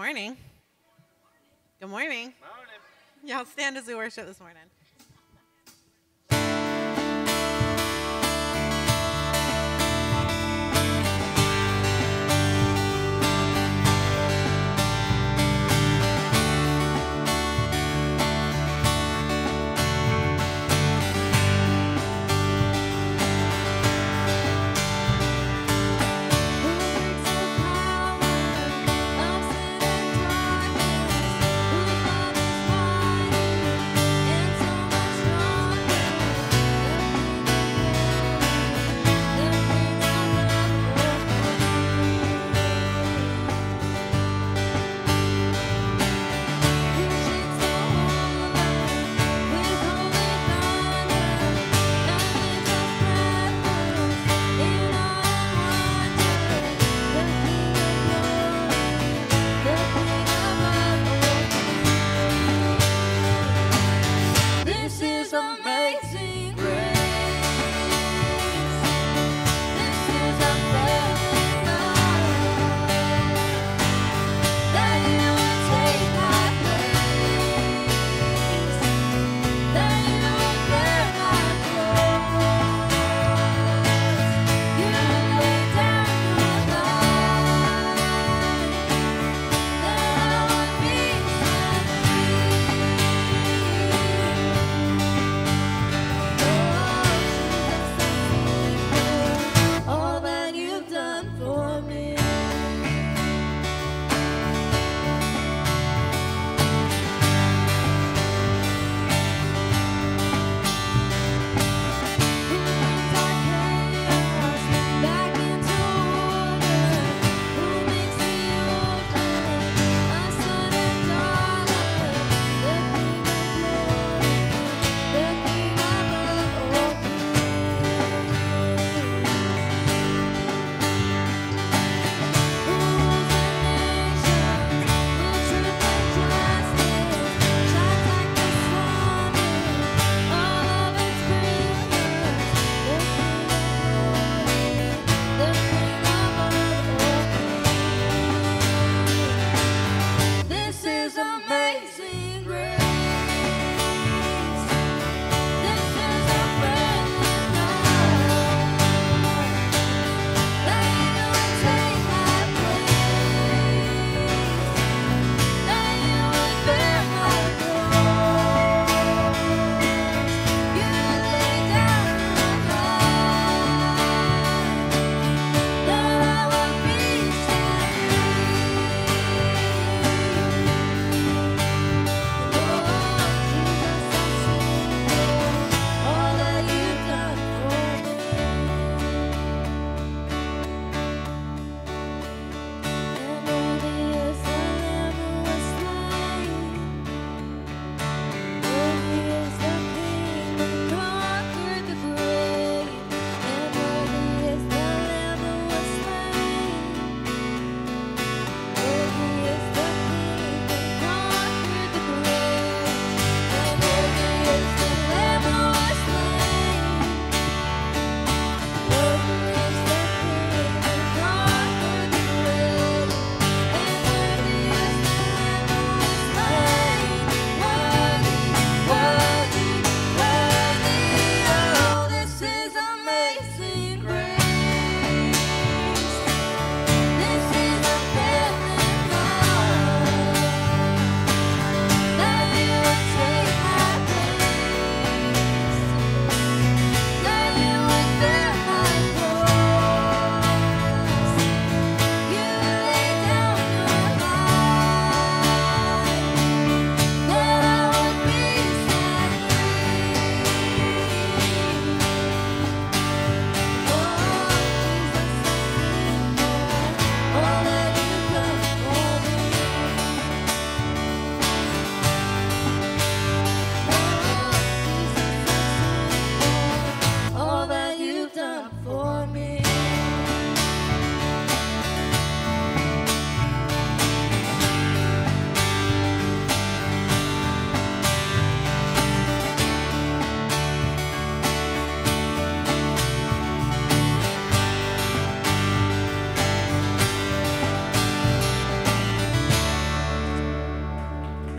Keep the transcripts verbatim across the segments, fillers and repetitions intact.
morning. Good morning. Morning. Y'all stand as we worship this morning.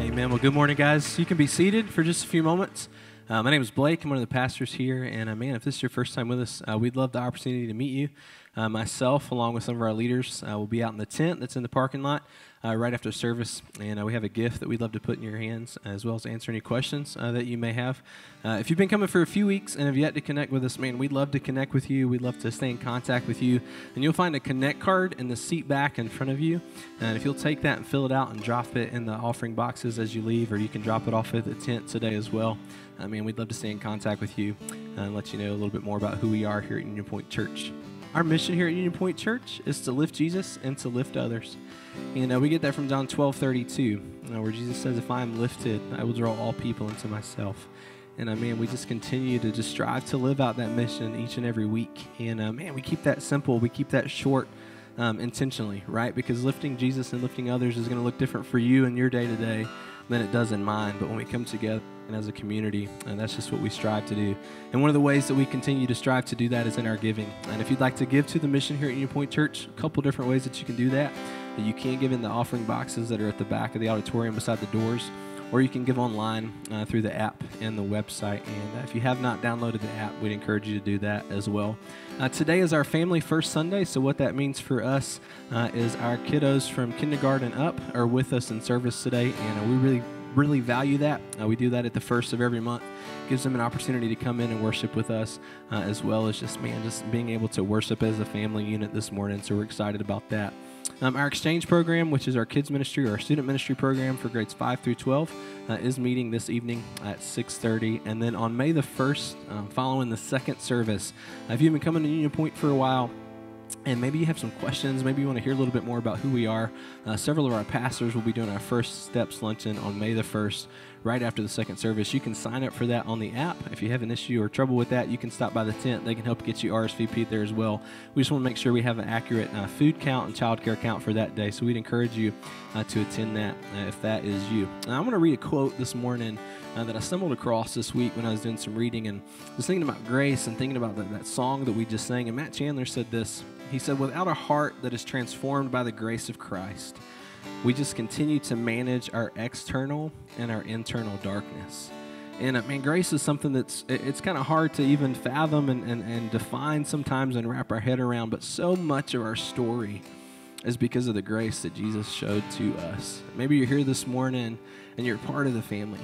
Amen. Well, good morning, guys. You can be seated for just a few moments. Uh, my name is Blake. I'm one of the pastors here. And, uh, man, if this is your first time with us, uh, we'd love the opportunity to meet you. Uh, myself, along with some of our leaders, uh, will be out in the tent that's in the parking lot uh, right after service. And uh, we have a gift that we'd love to put in your hands, as well as answer any questions uh, that you may have. Uh, if you've been coming for a few weeks and have yet to connect with us, man, we'd love to connect with you. We'd love to stay in contact with you. And you'll find a connect card in the seat back in front of you. And if you'll take that and fill it out and drop it in the offering boxes as you leave, or you can drop it off at the tent today as well. I mean, we'd love to stay in contact with you and let you know a little bit more about who we are here at Union Point Church. Our mission here at Union Point Church is to lift Jesus and to lift others. And uh, we get that from John twelve thirty-two, uh, where Jesus says, if I am lifted, I will draw all people into myself. And, uh, man, we just continue to just strive to live out that mission each and every week. And, uh, man, we keep that simple. We keep that short um, intentionally, right? Because lifting Jesus and lifting others is going to look different for you in your day-to-day than it does in mine. But when we come together and as a community, and that's just what we strive to do. And one of the ways that we continue to strive to do that is in our giving. And if you'd like to give to the mission here at Union Point Church, a couple different ways that you can do that. You can give in the offering boxes that are at the back of the auditorium beside the doors, or you can give online uh, through the app and the website. And uh, if you have not downloaded the app, we'd encourage you to do that as well. Uh, today is our Family First Sunday, so what that means for us uh, is our kiddos from kindergarten up are with us in service today, and uh, we really really value that. Uh, we do that at the first of every month. Gives them an opportunity to come in and worship with us, uh, as well as just, man, just being able to worship as a family unit this morning. So we're excited about that. Um, our exchange program, which is our kids ministry or our student ministry program for grades five through twelve, uh, is meeting this evening at six thirty. And then on May the first, um, following the second service, uh, if you've been coming to Union Point for a while, and maybe you have some questions, maybe you want to hear a little bit more about who we are, uh, several of our pastors will be doing our First Steps Luncheon on May the first, right after the second service. You can sign up for that on the app. If you have an issue or trouble with that, you can stop by the tent. They can help get you R S V P'd there as well. We just want to make sure we have an accurate uh, food count and child care count for that day, so we'd encourage you uh, to attend that uh, if that is you. And I want to read a quote this morning uh, that I stumbled across this week when I was doing some reading and was thinking about grace and thinking about the, that song that we just sang. And Matt Chandler said this. He said, without a heart that is transformed by the grace of Christ, we just continue to manage our external and our internal darkness. And I mean, grace is something that's, it's kind of hard to even fathom and, and, and define sometimes and wrap our head around, but so much of our story is because of the grace that Jesus showed to us. Maybe you're here this morning and you're part of the family.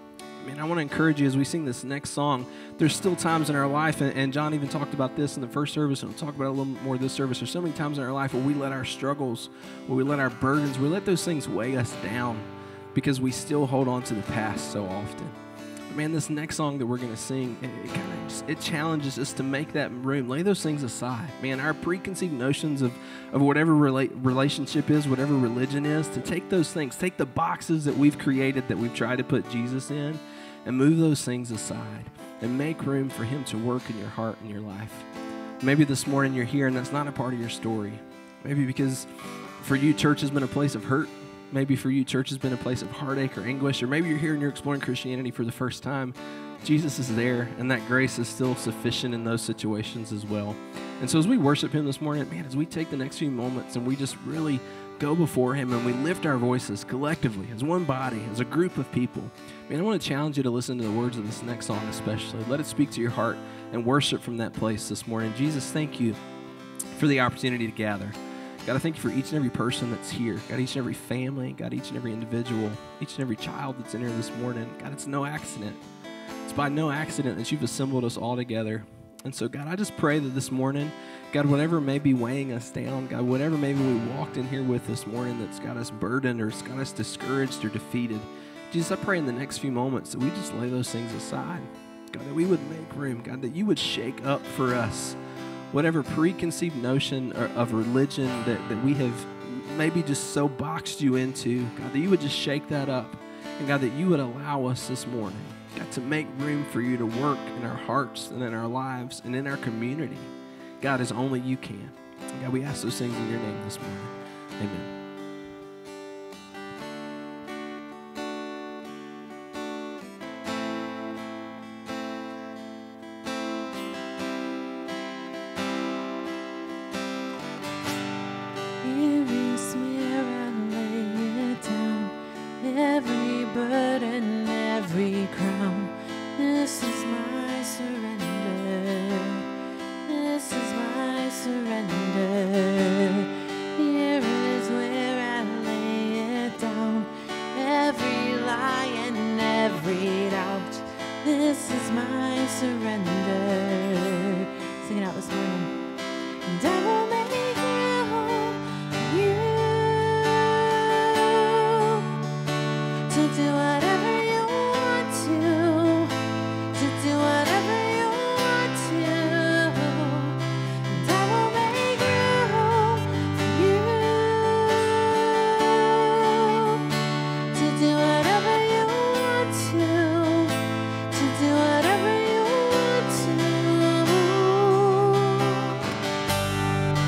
I mean, I want to encourage you as we sing this next song, there's still times in our life, and, and John even talked about this in the first service, and we'll talk about it a little more this service. There's so many times in our life where we let our struggles, where we let our burdens, we let those things weigh us down because we still hold on to the past so often. But man, this next song that we're going to sing, it, it kind of just, it challenges us to make that room, lay those things aside. Man, our preconceived notions of, of whatever rela- relationship is, whatever religion is, to take those things, take the boxes that we've created that we've tried to put Jesus in, and move those things aside and make room for him to work in your heart and your life. Maybe this morning you're here and that's not a part of your story. Maybe because for you, church has been a place of hurt. Maybe for you, church has been a place of heartache or anguish. Or maybe you're here and you're exploring Christianity for the first time. Jesus is there, and that grace is still sufficient in those situations as well. And so as we worship him this morning, man, as we take the next few moments and we just really go before him and we lift our voices collectively as one body, as a group of people, man, I want to challenge you to listen to the words of this next song especially. Let it speak to your heart and worship from that place this morning. Jesus, thank you for the opportunity to gather. God, I thank you for each and every person that's here. God, each and every family. God, each and every individual, each and every child that's in here this morning. God, it's no accident. It's by no accident that you've assembled us all together. And so, God, I just pray that this morning, God, whatever may be weighing us down, God, whatever maybe we walked in here with this morning that's got us burdened or it's got us discouraged or defeated, Jesus, I pray in the next few moments that we just lay those things aside. God, that we would make room. God, that you would shake up for us whatever preconceived notion of religion that, that we have maybe just so boxed you into. God, that you would just shake that up. And God, that you would allow us this morning, God, to make room for you to work in our hearts and in our lives and in our community. God, as only you can. God, we ask those things in your name this morning. Amen. Here is where I lay it down. Every burden, every crown. This is my surrender. This is my surrender. Here is where I lay it down. Every lie and every doubt. This is my surrender. Sing it out this morning. And I will make you, you to do whatever you want to, to do whatever you want to. And I will make you, you to do whatever you want to, to do whatever you want to.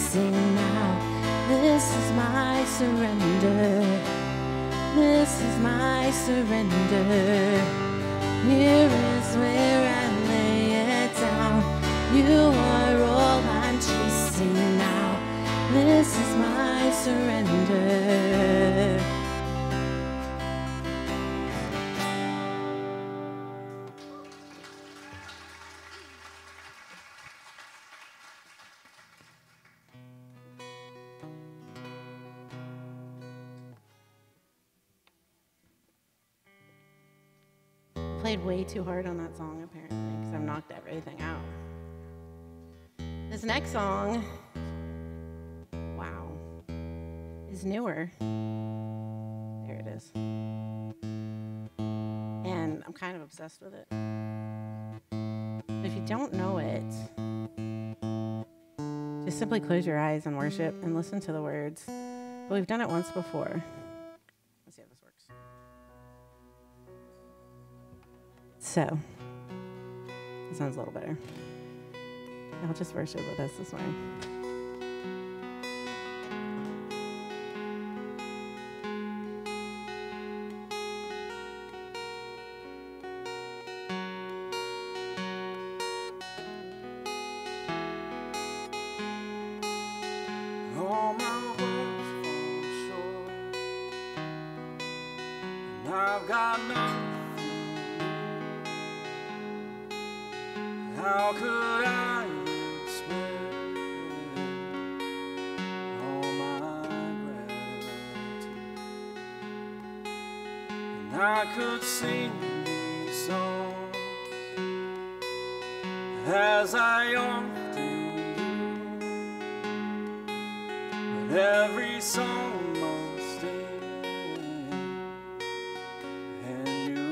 sing now. This is my surrender. This is my surrender. Here is where I lay it down. You are all I'm chasing now. This is my surrender. Played way too hard on that song apparently because I've knocked everything out. This next song, wow, is newer. There it is. And I'm kind of obsessed with it. If you don't know it, just simply close your eyes and worship and listen to the words. But we've done it once before. Let's see how this works. So, it sounds a little better. I'll just worship with us this morning. All my hopes fall short, and I've got nothing. How could I explain all my gratitude? And I could sing these songs as I often do, but every song must end, and you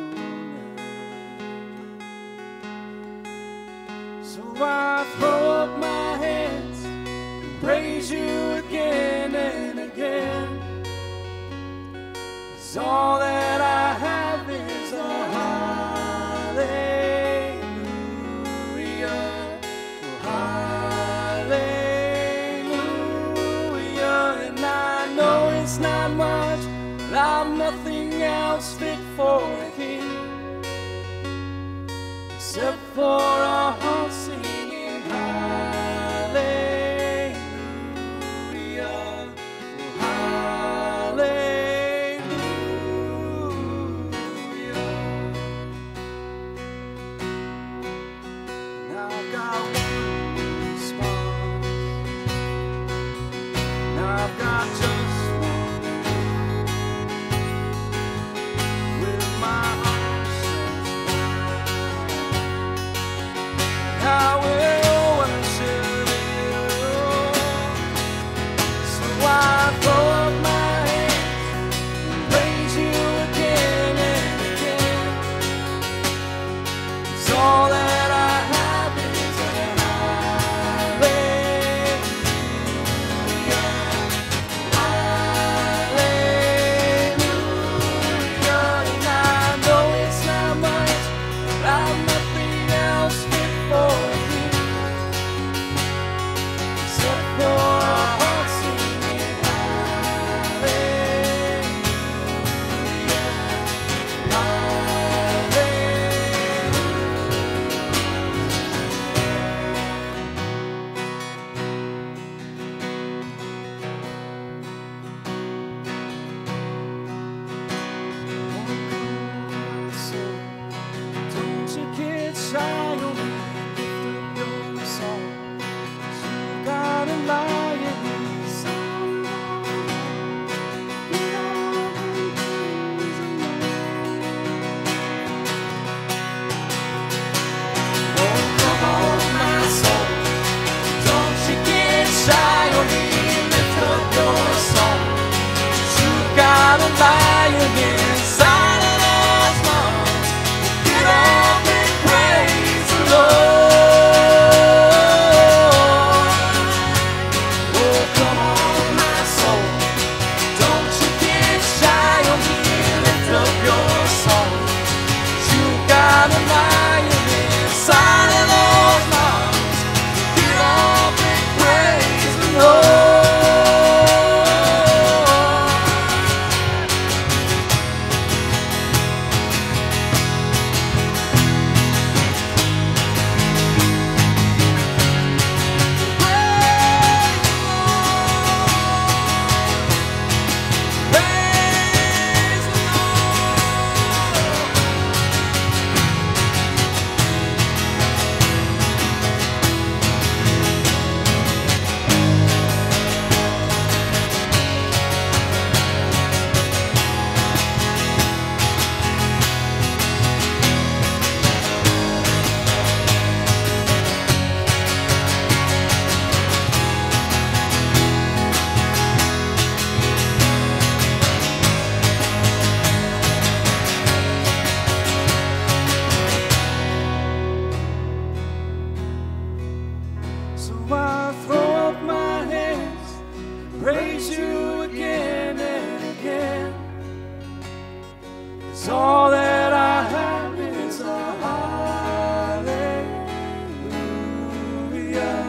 never. So I throw up my hands and praise you again and again. 'Cause all that I have is a hallelujah, oh, hallelujah. And I know it's not much, but I'm nothing else fit for a king, except for a heart singing hallelujah, oh, hallelujah. And I've got one response, and I've got just one with my arms stretched wide. I will worship you. So I throw up my hands and praise you again and again. 'Cause all that I have is a hallelujah, hallelujah. praise you again and again. 'Cause all that I have is a hallelujah,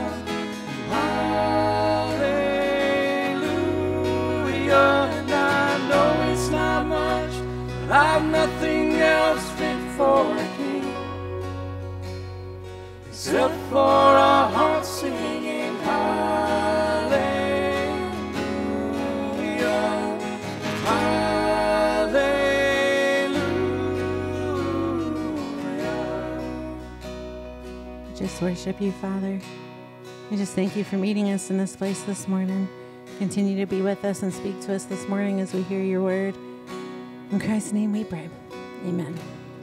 hallelujah. And I know it's not much, but I've nothing else fit for a king except for a heart singing hallelujah, hallelujah. Just worship you, Father. We just thank you for meeting us in this place this morning. Continue to be with us and speak to us this morning as we hear your word. In Christ's name we pray. Amen.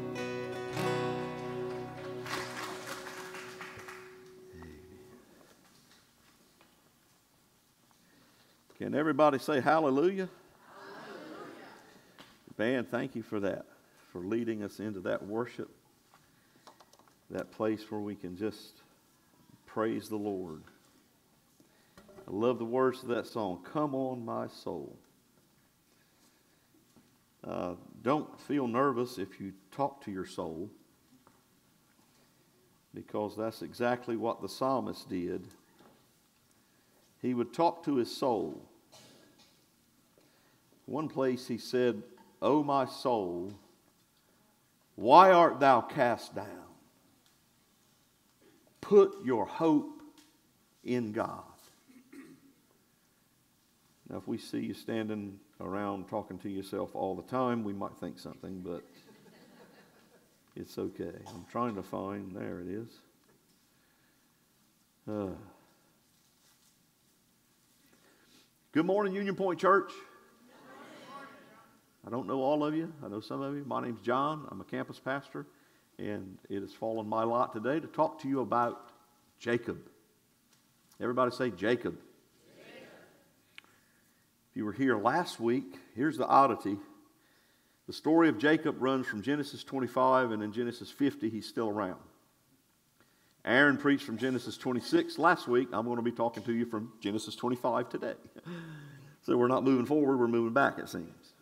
Can everybody say hallelujah? Hallelujah. Band, thank you for that, for leading us into that worship, that place where we can just praise the Lord. I love the words of that song, "Come on, my soul." Uh, don't feel nervous if you talk to your soul, because that's exactly what the psalmist did. He would talk to his soul. One place he said, "O my soul, why art thou cast down? Put your hope in God." Now, if we see you standing around talking to yourself all the time, we might think something, but it's okay. I'm trying to find, there it is. Uh, good morning, Union Point Church. I don't know all of you. I know some of you. My name's John. I'm a campus pastor, and it has fallen my lot today to talk to you about Jacob. Everybody say Jacob. If you were here last week, here's the oddity. The story of Jacob runs from Genesis twenty-five, and in Genesis fifty, he's still around. Aaron preached from Genesis twenty-six last week. I'm going to be talking to you from Genesis twenty-five today. So we're not moving forward, we're moving back, it seems.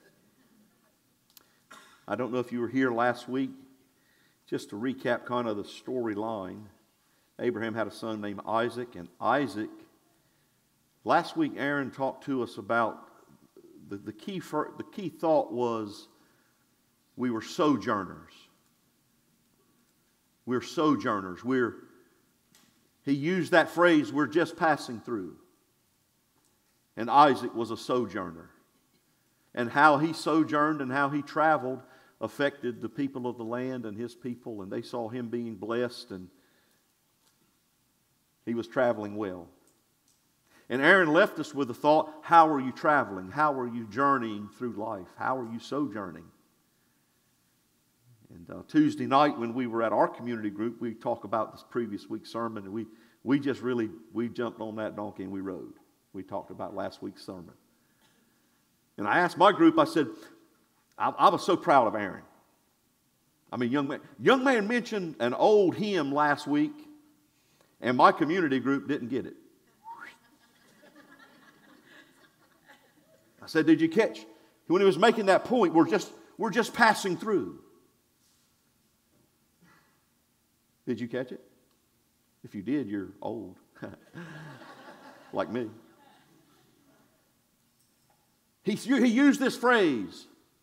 I don't know if you were here last week. Just to recap kind of the storyline, Abraham had a son named Isaac, and Isaac, last week Aaron talked to us about the, the, key, for, the key thought was we were sojourners. We're sojourners. We're, he used that phrase, we're just passing through. And Isaac was a sojourner. And how he sojourned and how he traveled affected the people of the land and his people, and they saw him being blessed, and he was traveling well. And Aaron left us with the thought, how are you traveling? How are you journeying through life? How are you sojourning? And uh, Tuesday night when we were at our community group, we talked about this previous week's sermon, and we, we just really, we jumped on that donkey and we rode. We talked about last week's sermon. And I asked my group, I said, I, I was so proud of Aaron. I mean, young man, young man mentioned an old hymn last week, and my community group didn't get it. I said, did you catch? When he was making that point, we're just, we're just passing through. Did you catch it? If you did, you're old. Like me. He, he used this phrase,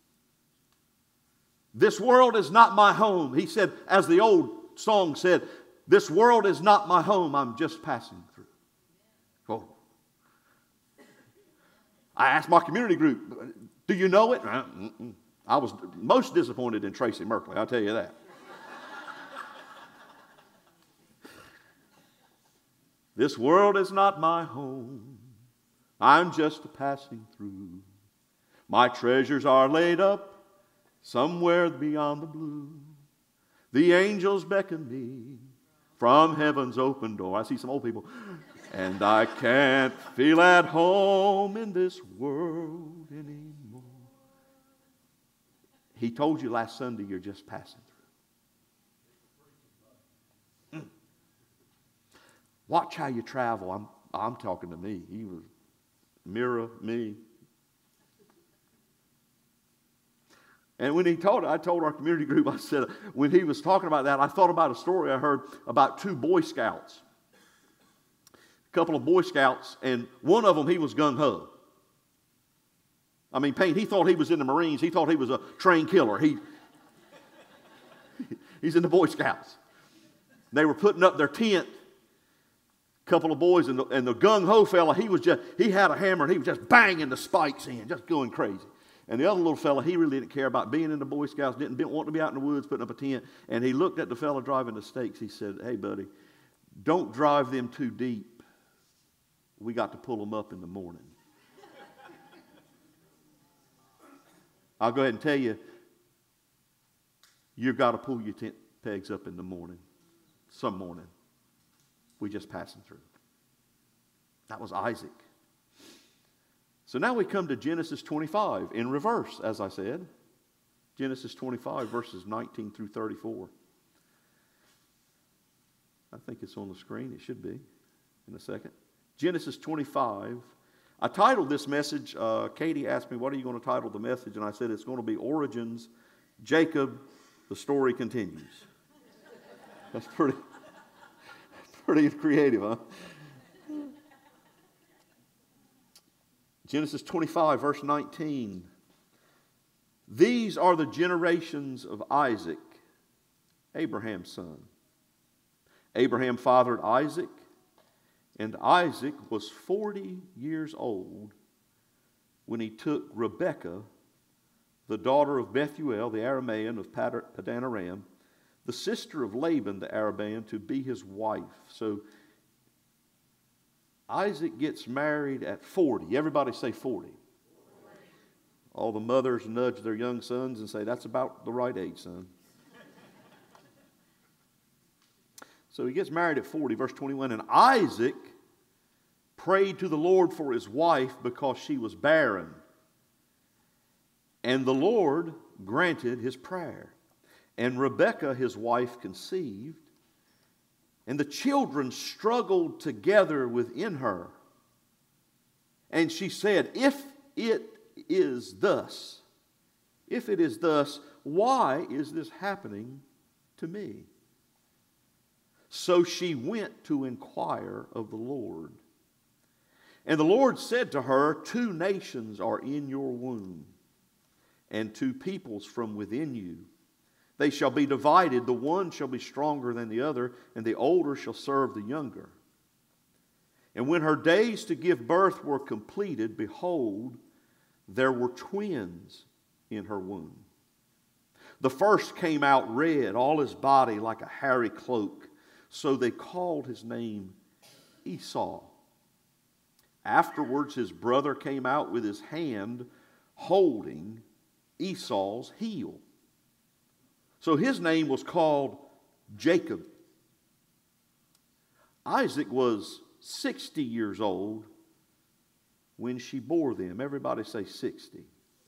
this world is not my home. He said, as the old song said, this world is not my home, I'm just passing through. Oh. I asked my community group, do you know it? Mm-mm. I was most disappointed in Tracy Merkley, I'll tell you that. This world is not my home, I'm just passing through. My treasures are laid up somewhere beyond the blue. The angels beckon me from heaven's open door. I see some old people. And I can't feel at home in this world anymore. He told you last Sunday you're just passing through. Mm. Watch how you travel. I'm, I'm talking to me. He was, mirror me. And when he told it, I told our community group, I said, when he was talking about that, I thought about a story I heard about two Boy Scouts. A couple of Boy Scouts, and one of them, he was gung-ho. I mean, Payne, he thought he was in the Marines. He thought he was a trained killer. He, he's in the Boy Scouts. They were putting up their tent, a couple of boys, and the, and the gung-ho fella, he was just, he had a hammer, and he was just banging the spikes in, just going crazy. And the other little fella, he really didn't care about being in the Boy Scouts, didn't, didn't want to be out in the woods putting up a tent. And he looked at the fella driving the stakes. He said, hey, buddy, don't drive them too deep. We got to pull them up in the morning. I'll go ahead and tell you, you've got to pull your tent pegs up in the morning, some morning. We just passing through. That was Isaac. So now we come to Genesis twenty-five in reverse, as I said. Genesis twenty-five, verses nineteen through thirty-four. I think it's on the screen. It should be in a second. Genesis twenty-five. I titled this message, uh, Katie asked me, what are you going to title the message? And I said, it's going to be Origins, Jacob, the story continues. That's pretty, pretty creative, huh? Genesis twenty-five, verse nineteen. These are the generations of Isaac, Abraham's son. Abraham fathered Isaac, and Isaac was forty years old when he took Rebekah, the daughter of Bethuel, the Aramean of Padan Aram, the sister of Laban, the Aramean, to be his wife. So Isaac gets married at forty. Everybody say forty. All the mothers nudge their young sons and say, that's about the right age, son. So he gets married at forty, verse twenty-one. And Isaac prayed to the Lord for his wife because she was barren. And the Lord granted his prayer. And Rebekah, his wife, conceived. And the children struggled together within her. And she said, if it is thus, if it is thus, why is this happening to me? So she went to inquire of the Lord. And the Lord said to her, two nations are in your womb, and two peoples from within you. They shall be divided. The one shall be stronger than the other, and the older shall serve the younger. And when her days to give birth were completed, behold, there were twins in her womb. The first came out red, all his body like a hairy cloak. So they called his name Esau. Afterwards, his brother came out with his hand holding Esau's heel. So his name was called Jacob. Isaac was sixty years old when she bore them. Everybody say sixty.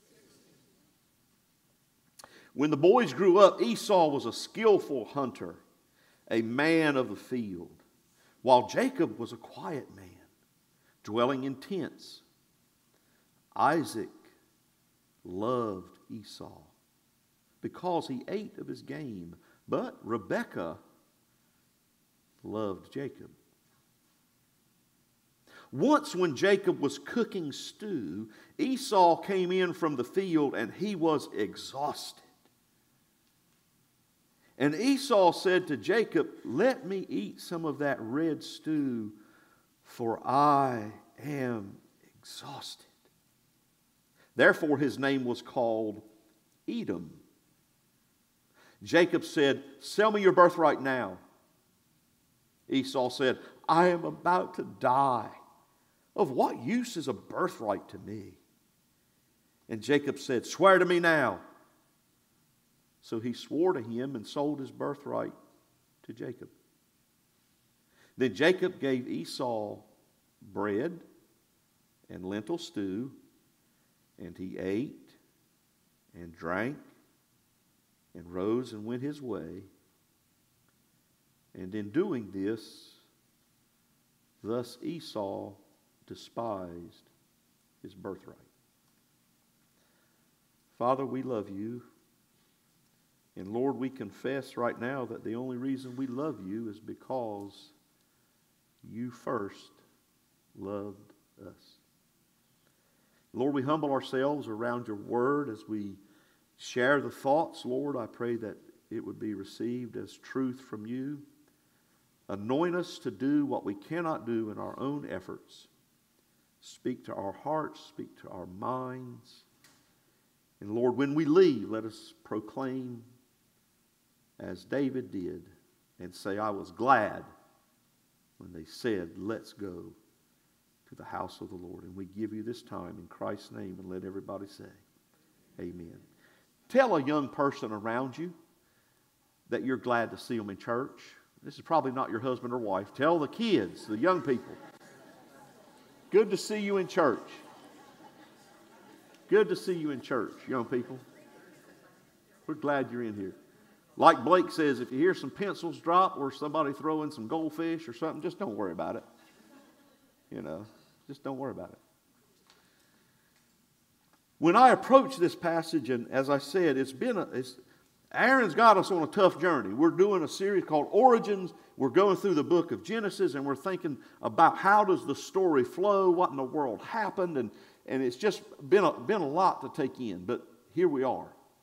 When the boys grew up, Esau was a skillful hunter, a man of the field, while Jacob was a quiet man, dwelling in tents. Isaac loved Esau because he ate of his game, but Rebekah loved Jacob. Once when Jacob was cooking stew, Esau came in from the field and he was exhausted. And Esau said to Jacob, let me eat some of that red stew, for I am exhausted. Therefore his name was called Edom. Jacob said, sell me your birthright now. Esau said, I am about to die. Of what use is a birthright to me? And Jacob said, swear to me now. So he swore to him and sold his birthright to Jacob. Then Jacob gave Esau bread and lentil stew, and he ate and drank and rose and went his way. And in doing this, thus Esau despised his birthright. Father, we love you. And Lord, we confess right now that the only reason we love you is because you first loved us. Lord, we humble ourselves around your word as we share the thoughts. Lord, I pray that it would be received as truth from you. Anoint us to do what we cannot do in our own efforts. Speak to our hearts, speak to our minds. And Lord, when we leave, let us proclaim as David did and say, I was glad when they said, let's go to the house of the Lord. And we give you this time in Christ's name, and let everybody say, amen. Tell a young person around you that you're glad to see them in church. This is probably not your husband or wife. Tell the kids, the young people, good to see you in church. Good to see you in church, young people. We're glad you're in here. Like Blake says, if you hear some pencils drop or somebody throwing some goldfish or something, just don't worry about it. You know, just don't worry about it. When I approach this passage, and as I said, it's been a, it's, Aaron's got us on a tough journey. We're doing a series called Origins. We're going through the book of Genesis, and we're thinking about how does the story flow, what in the world happened, and, and it's just been a, been a lot to take in, but here we are.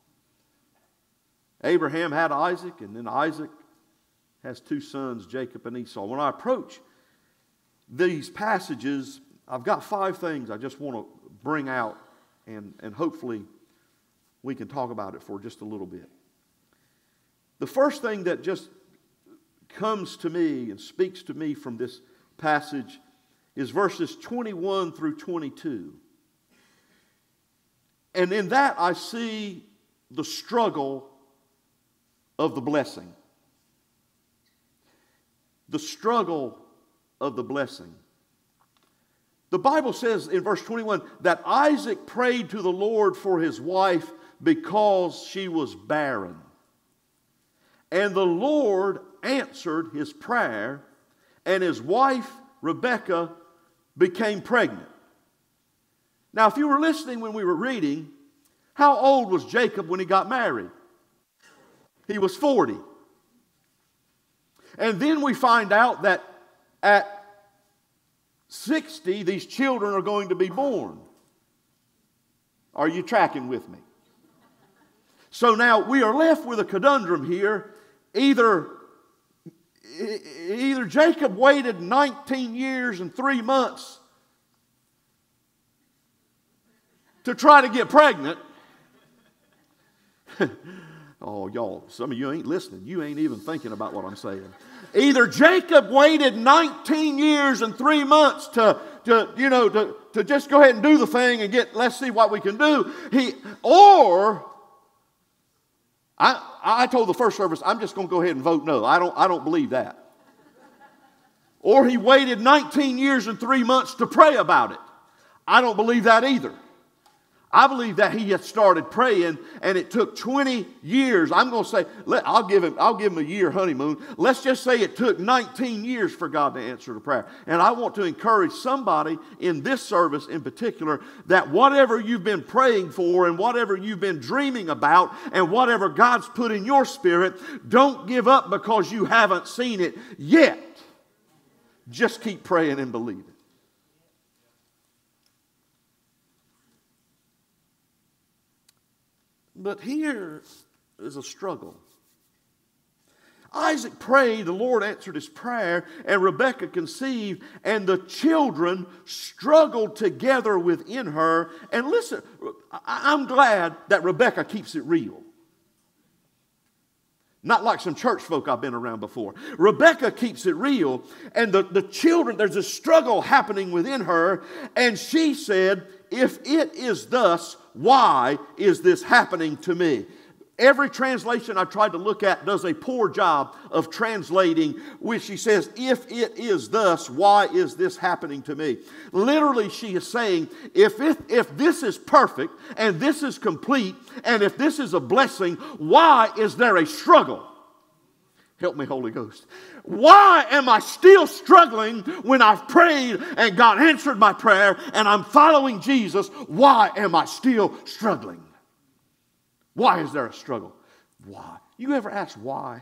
Abraham had Isaac, and then Isaac has two sons, Jacob and Esau. When I approach these passages, I've got five things I just want to bring out, and, and hopefully we can talk about it for just a little bit. The first thing that just comes to me and speaks to me from this passage is verses twenty-one through twenty-two. And in that I see the struggle of the blessing. The struggle of the blessing. The Bible says in verse twenty-one that Isaac prayed to the Lord for his wife because she was barren. And the Lord answered his prayer, and his wife Rebekah became pregnant. Now, if you were listening when we were reading, how old was Jacob when he got married? He was forty. And then we find out that at sixty, these children are going to be born. Are you tracking with me? So now we are left with a conundrum here. Either, either Jacob waited nineteen years and three months to try to get pregnant. Oh, y'all, some of you ain't listening. You ain't even thinking about what I'm saying. Either Jacob waited nineteen years and three months to, to you know, to, to just go ahead and do the thing and get, let's see what we can do. He, or, I, I told the first service, I'm just going to go ahead and vote no. I don't, I don't believe that. Or he waited nineteen years and three months to pray about it. I don't believe that either. I believe that he had started praying, and it took twenty years. I'm going to say, let, I'll give him, I'll give him a year honeymoon. Let's just say it took nineteen years for God to answer the prayer. And I want to encourage somebody in this service in particular that whatever you've been praying for and whatever you've been dreaming about and whatever God's put in your spirit, don't give up because you haven't seen it yet. Just keep praying and believing. But here is a struggle. Isaac prayed, the Lord answered his prayer, and Rebekah conceived, and the children struggled together within her. And listen, I'm glad that Rebekah keeps it real. Not like some church folk I've been around before. Rebekah keeps it real, and the, the children, there's a struggle happening within her, and she said, if it is thus, why is this happening to me? Every translation I tried to look at does a poor job of translating, which she says, if it is thus, why is this happening to me? Literally, she is saying, if, it, if this is perfect, and this is complete, and if this is a blessing, why is there a struggle? Help me, Holy Ghost. Why am I still struggling when I've prayed and God answered my prayer and I'm following Jesus? Why am I still struggling? Why is there a struggle? Why? You ever ask why?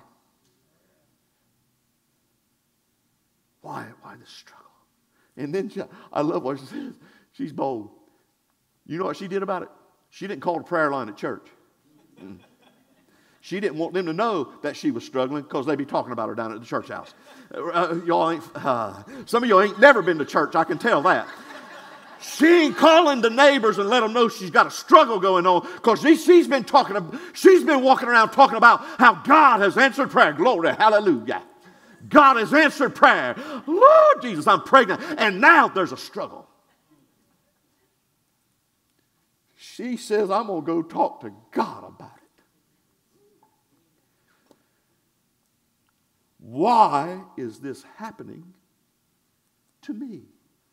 Why, why this struggle? And then she, I love what she says. She's bold. You know what she did about it? She didn't call the prayer line at church. Mm. She didn't want them to know that she was struggling because they'd be talking about her down at the church house. Uh, y'all ain't, uh, some of y'all ain't never been to church, I can tell that. She ain't calling the neighbors and let them know she's got a struggle going on because she, she's been talking, she's been walking around talking about how God has answered prayer. Glory, hallelujah. God has answered prayer. Lord Jesus, I'm pregnant. And now there's a struggle. She says, I'm going to go talk to God about it. Why is this happening to me?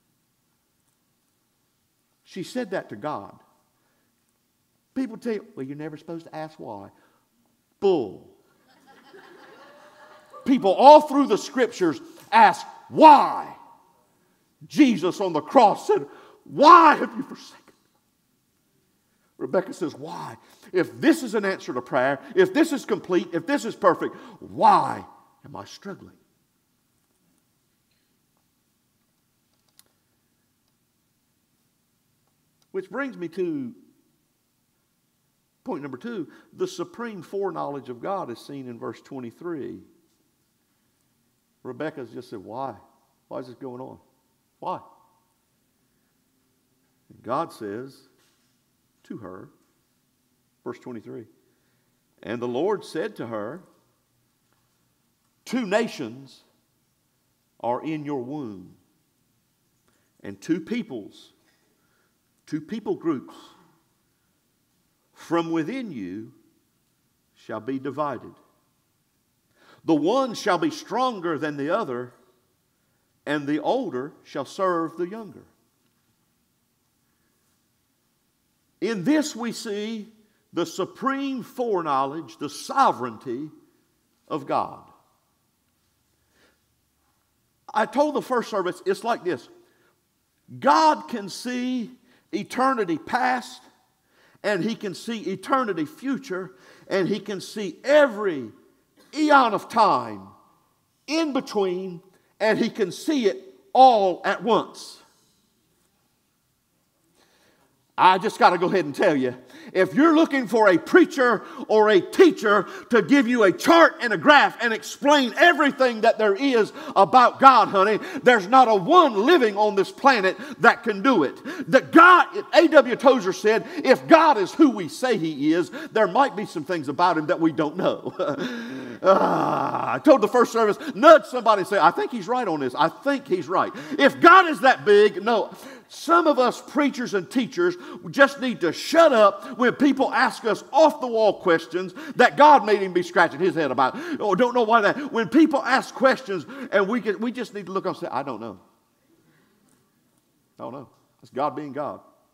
She said that to God. People tell you, well, you're never supposed to ask why. Bull. People all through the scriptures ask why. Jesus on the cross said, why have you forsaken me? Rebecca says, why? If this is an answer to prayer, if this is complete, if this is perfect, why am I struggling? Which brings me to point number two. The supreme foreknowledge of God is seen in verse twenty-three. Rebecca's just said, why? Why is this going on? Why? And God says to her, verse twenty-three, and the Lord said to her, two nations are in your womb, and two peoples, two people groups from within you shall be divided. The one shall be stronger than the other, and the older shall serve the younger. In this we see the supreme foreknowledge, the sovereignty of God. I told the first service, it's like this. God can see eternity past, and He can see eternity future, and He can see every eon of time in between, and He can see it all at once. I just got to go ahead and tell you, if you're looking for a preacher or a teacher to give you a chart and a graph and explain everything that there is about God, honey, there's not a one living on this planet that can do it. That God, A W Tozer said, if God is who we say He is, there might be some things about Him that we don't know. uh, I told the first service, nudge somebody and say, I think he's right on this. I think he's right. If God is that big, no. Some of us preachers and teachers just need to shut up when people ask us off-the-wall questions that God made him be scratching his head about. Oh, don't know why that. When people ask questions and we get, we just need to look up and say, I don't know. I don't know. It's God being God.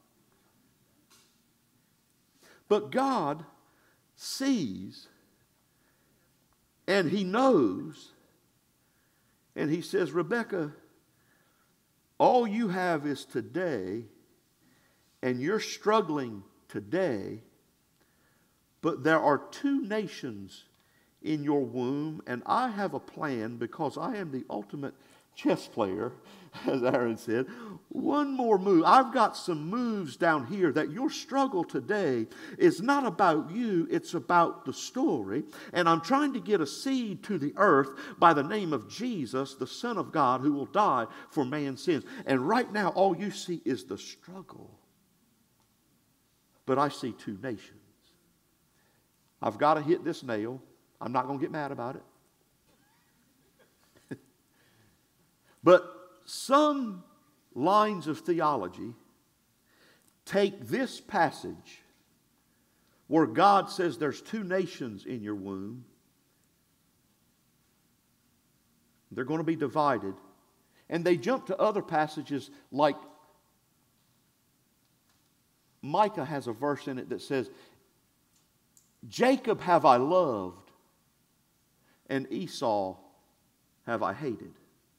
But God sees and He knows, and He says, Rebecca, all you have is today, and you're struggling today, but there are two nations in your womb, and I have a plan because I am the ultimate chess player, as Aaron said. One more move. I've got some moves down here that your struggle today is not about you, it's about the story. And I'm trying to get a seed to the earth by the name of Jesus, the Son of God, who will die for man's sins. And right now, all you see is the struggle. But I see two nations. I've got to hit this nail. I'm not going to get mad about it. But some lines of theology take this passage where God says there's two nations in your womb. They're going to be divided. And they jump to other passages like Micah has a verse in it that says, Jacob have I loved, and Esau have I hated.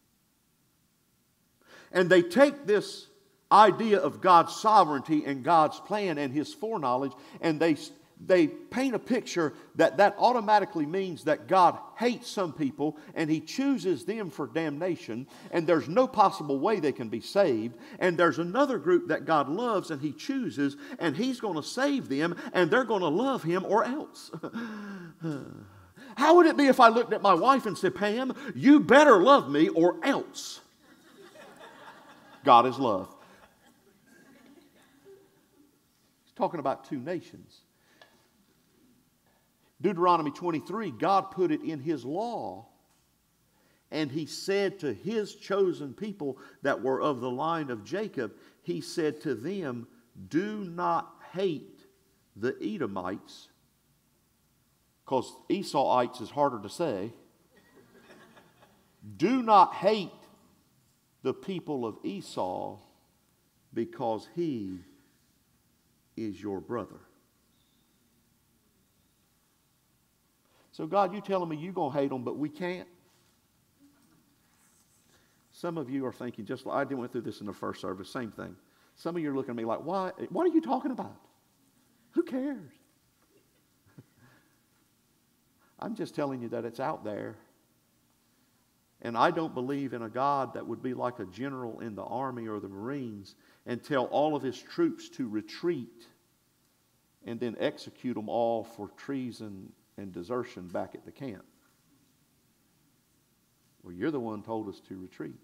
And they take this idea of God's sovereignty and God's plan and His foreknowledge, and they, they paint a picture that that automatically means that God hates some people and He chooses them for damnation, and there's no possible way they can be saved. And there's another group that God loves and He chooses, and He's going to save them, and they're going to love Him or else. How would it be if I looked at my wife and said, Pam, you better love me or else? God is love. He's talking about two nations. Deuteronomy twenty-three, God put it in His law, and He said to His chosen people that were of the line of Jacob, He said to them, do not hate the Edomites, because Esauites is harder to say. Do not hate the people of Esau, because he is your brother. So God, you telling me you're going to hate them, but we can't? Some of you are thinking, just like I did went through this in the first service, same thing. Some of you are looking at me like, why? What are you talking about? Who cares? I'm just telling you that it's out there. And I don't believe in a God that would be like a general in the army or the Marines and tell all of his troops to retreat and then execute them all for treason and desertion back at the camp. Well, you're the one who told us to retreat.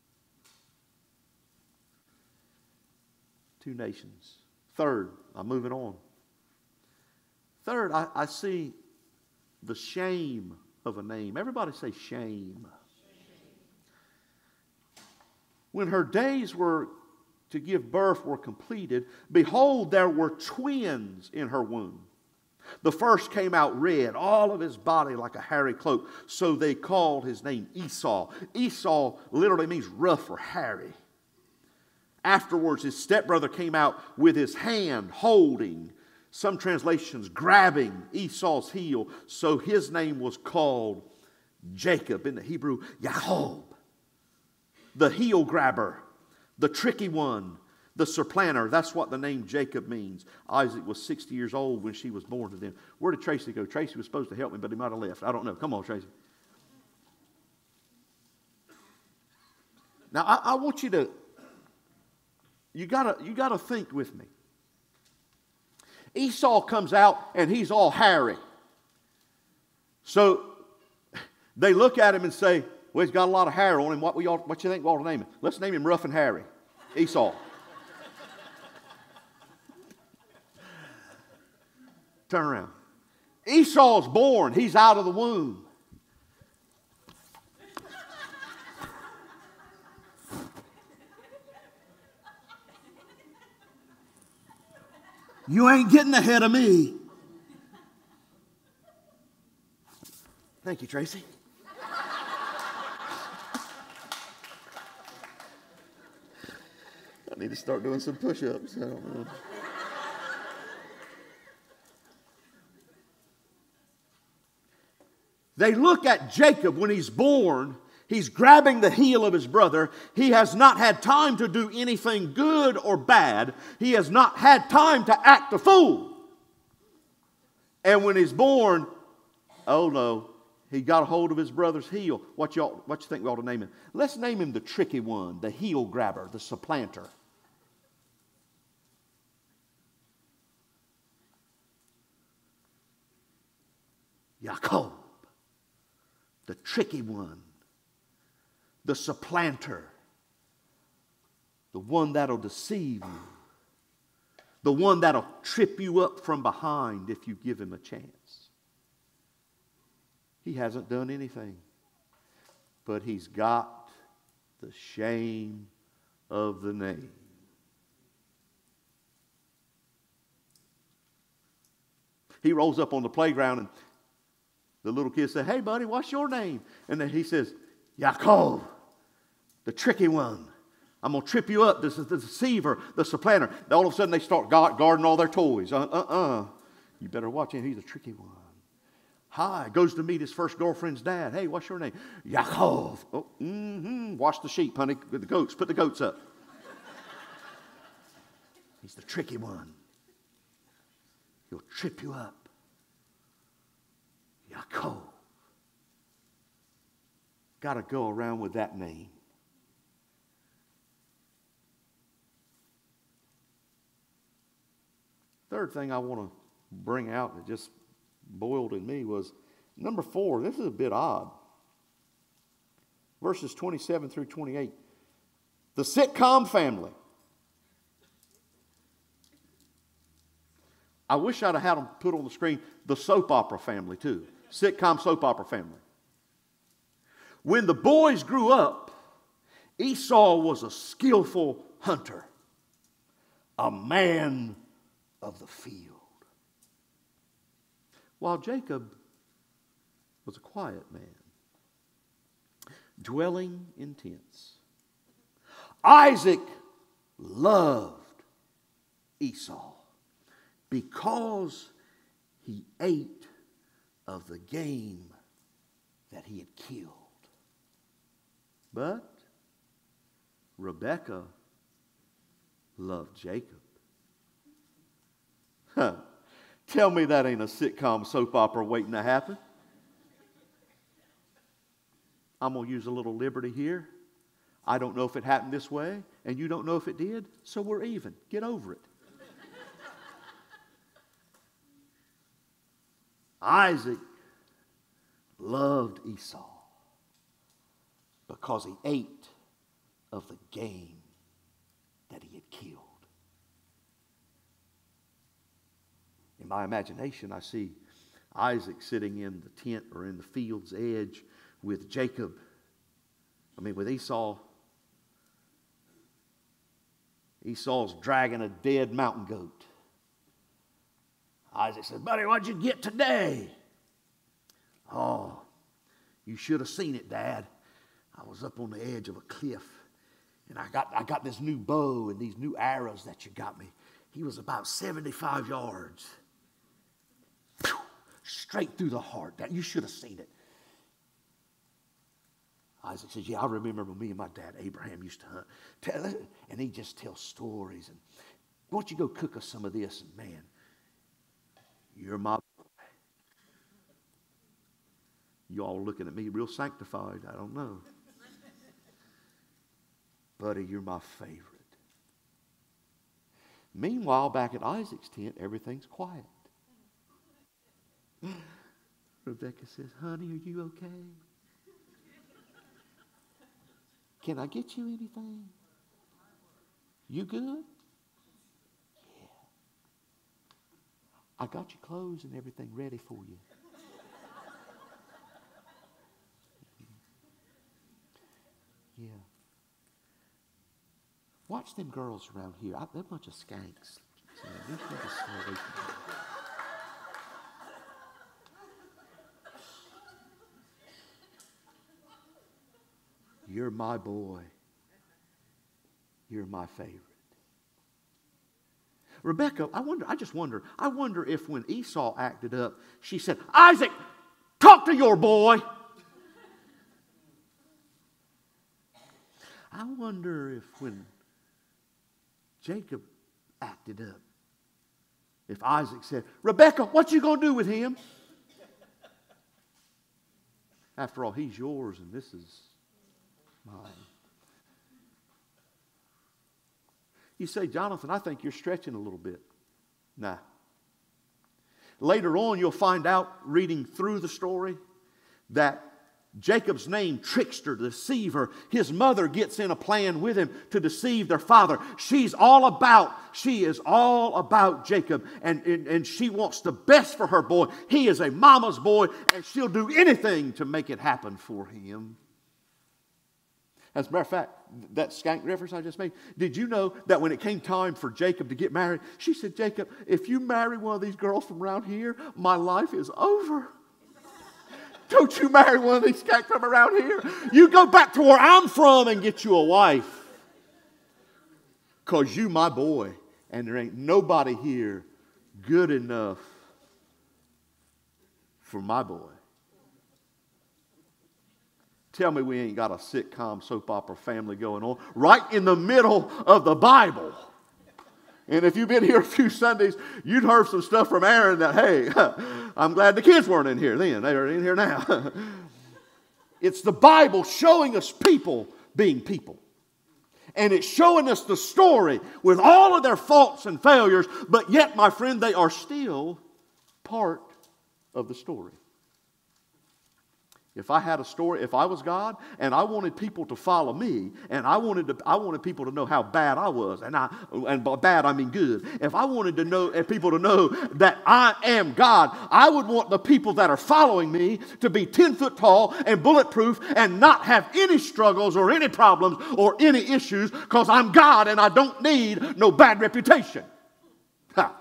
Two nations. Third, I'm moving on. Third, I, I see the shame of a name. Everybody say shame. When her days were to give birth were completed, behold, there were twins in her womb. The first came out red, all of his body like a hairy cloak. So they called his name Esau. Esau literally means rough or hairy. Afterwards, his stepbrother came out with his hand holding, some translations grabbing Esau's heel. So his name was called Jacob, in the Hebrew, Yaakov. The heel grabber, the tricky one, the supplanter. That's what the name Jacob means. Isaac was sixty years old when she was born to them. Where did Tracy go? Tracy was supposed to help me, but he might have left. I don't know. Come on, Tracy. Now, I, I want you to, you gotta, you gotta think with me. Esau comes out and he's all hairy. So they look at him and say, well, he's got a lot of hair on him. What, we ought, what you think we ought to name him? Let's name him Rough and Hairy. Esau. Turn around. Esau's born. He's out of the womb. You ain't getting ahead of me. Thank you, Tracy. I need to start doing some push-ups. I don't know. They look at Jacob when he's born. He's grabbing the heel of his brother. He has not had time to do anything good or bad. He has not had time to act a fool. And when he's born, oh no, he got a hold of his brother's heel. What y'all, what you think we ought to name him? Let's name him the tricky one, the heel grabber, the supplanter. Yaakov, the tricky one, the supplanter, the one that'll deceive you, the one that'll trip you up from behind if you give him a chance. He hasn't done anything, but he's got the shame of the name. He rolls up on the playground and the little kids say, hey, buddy, what's your name? And then he says, Yaakov, the tricky one. I'm going to trip you up. This is the deceiver, the supplanter. All of a sudden, they start guarding all their toys. Uh-uh. You better watch him. He's a tricky one. Hi. Goes to meet his first girlfriend's dad. Hey, what's your name? Yaakov. Oh, mm-hmm. Wash the sheep, honey. With the goats. Put the goats up. He's the tricky one. He'll trip you up. Yaakov. Got to go around with that name. Third thing I want to bring out that just boiled in me was number four. This is a bit odd. Verses twenty-seven through twenty-eight. The sitcom family. I wish I'd have had them put on the screen the soap opera family too. Sitcom soap opera family. When the boys grew up, Esau was a skillful hunter, a man of the field, while Jacob was a quiet man, dwelling in tents. Isaac loved Esau because he ate of the game that he had killed. But Rebekah loved Jacob. Huh. Tell me that ain't a sitcom soap opera waiting to happen. I'm going to use a little liberty here. I don't know if it happened this way, and you don't know if it did, so we're even. Get over it. Isaac loved Esau because he ate of the game that he had killed. In my imagination, I see Isaac sitting in the tent or in the field's edge with Jacob, I mean with Esau. Esau's dragging a dead mountain goat. Isaac said, buddy, what'd you get today? Oh, you should have seen it, Dad. I was up on the edge of a cliff, and I got, I got this new bow and these new arrows that you got me. He was about seventy-five yards. Pew! Straight through the heart. That, you should have seen it. Isaac says, yeah, I remember when me and my dad Abraham used to hunt. Tell it. And he just tells stories. And why don't you go cook us some of this? And man, you're my boy. You all looking at me real sanctified. I don't know. Buddy, you're my favorite. Meanwhile, back at Isaac's tent, everything's quiet. Rebecca says, honey, are you okay? Can I get you anything? You good? Yeah. I got your clothes and everything ready for you. Yeah. Watch them girls around here. I, they're a bunch of skanks. So they need to stay away from them. You're my boy. You're my favorite. Rebecca, I wonder, I just wonder, I wonder if when Esau acted up, she said, Isaac, talk to your boy. I wonder if when Jacob acted up, if Isaac said, Rebecca, what you going to do with him? After all, he's yours and this is mine. You say, Jonathan, I think you're stretching a little bit. Nah. Later on, you'll find out, reading through the story, that Jacob's name, trickster, deceiver, his mother gets in a plan with him to deceive their father. She's all about, she is all about Jacob, and, and, and she wants the best for her boy. He is a mama's boy, and she'll do anything to make it happen for him. As a matter of fact, that skank reference I just made, did you know that when it came time for Jacob to get married, she said, Jacob, if you marry one of these girls from around here, my life is over. Don't you marry one of these skanks from around here. You go back to where I'm from and get you a wife. Because you my boy, and there ain't nobody here good enough for my boy. Tell me we ain't got a sitcom soap opera family going on right in the middle of the Bible. And if you've been here a few Sundays, you'd heard some stuff from Aaron that, hey, I'm glad the kids weren't in here then. They are in here now. It's the Bible showing us people being people. And it's showing us the story with all of their faults and failures, but yet, my friend, they are still part of the story. If I had a story, if I was God and I wanted people to follow me and I wanted to, I wanted people to know how bad I was, and I and by bad I mean good. If I wanted to know and people to know that I am God, I would want the people that are following me to be ten foot tall and bulletproof and not have any struggles or any problems or any issues, because I'm God and I don't need no bad reputation. Ha.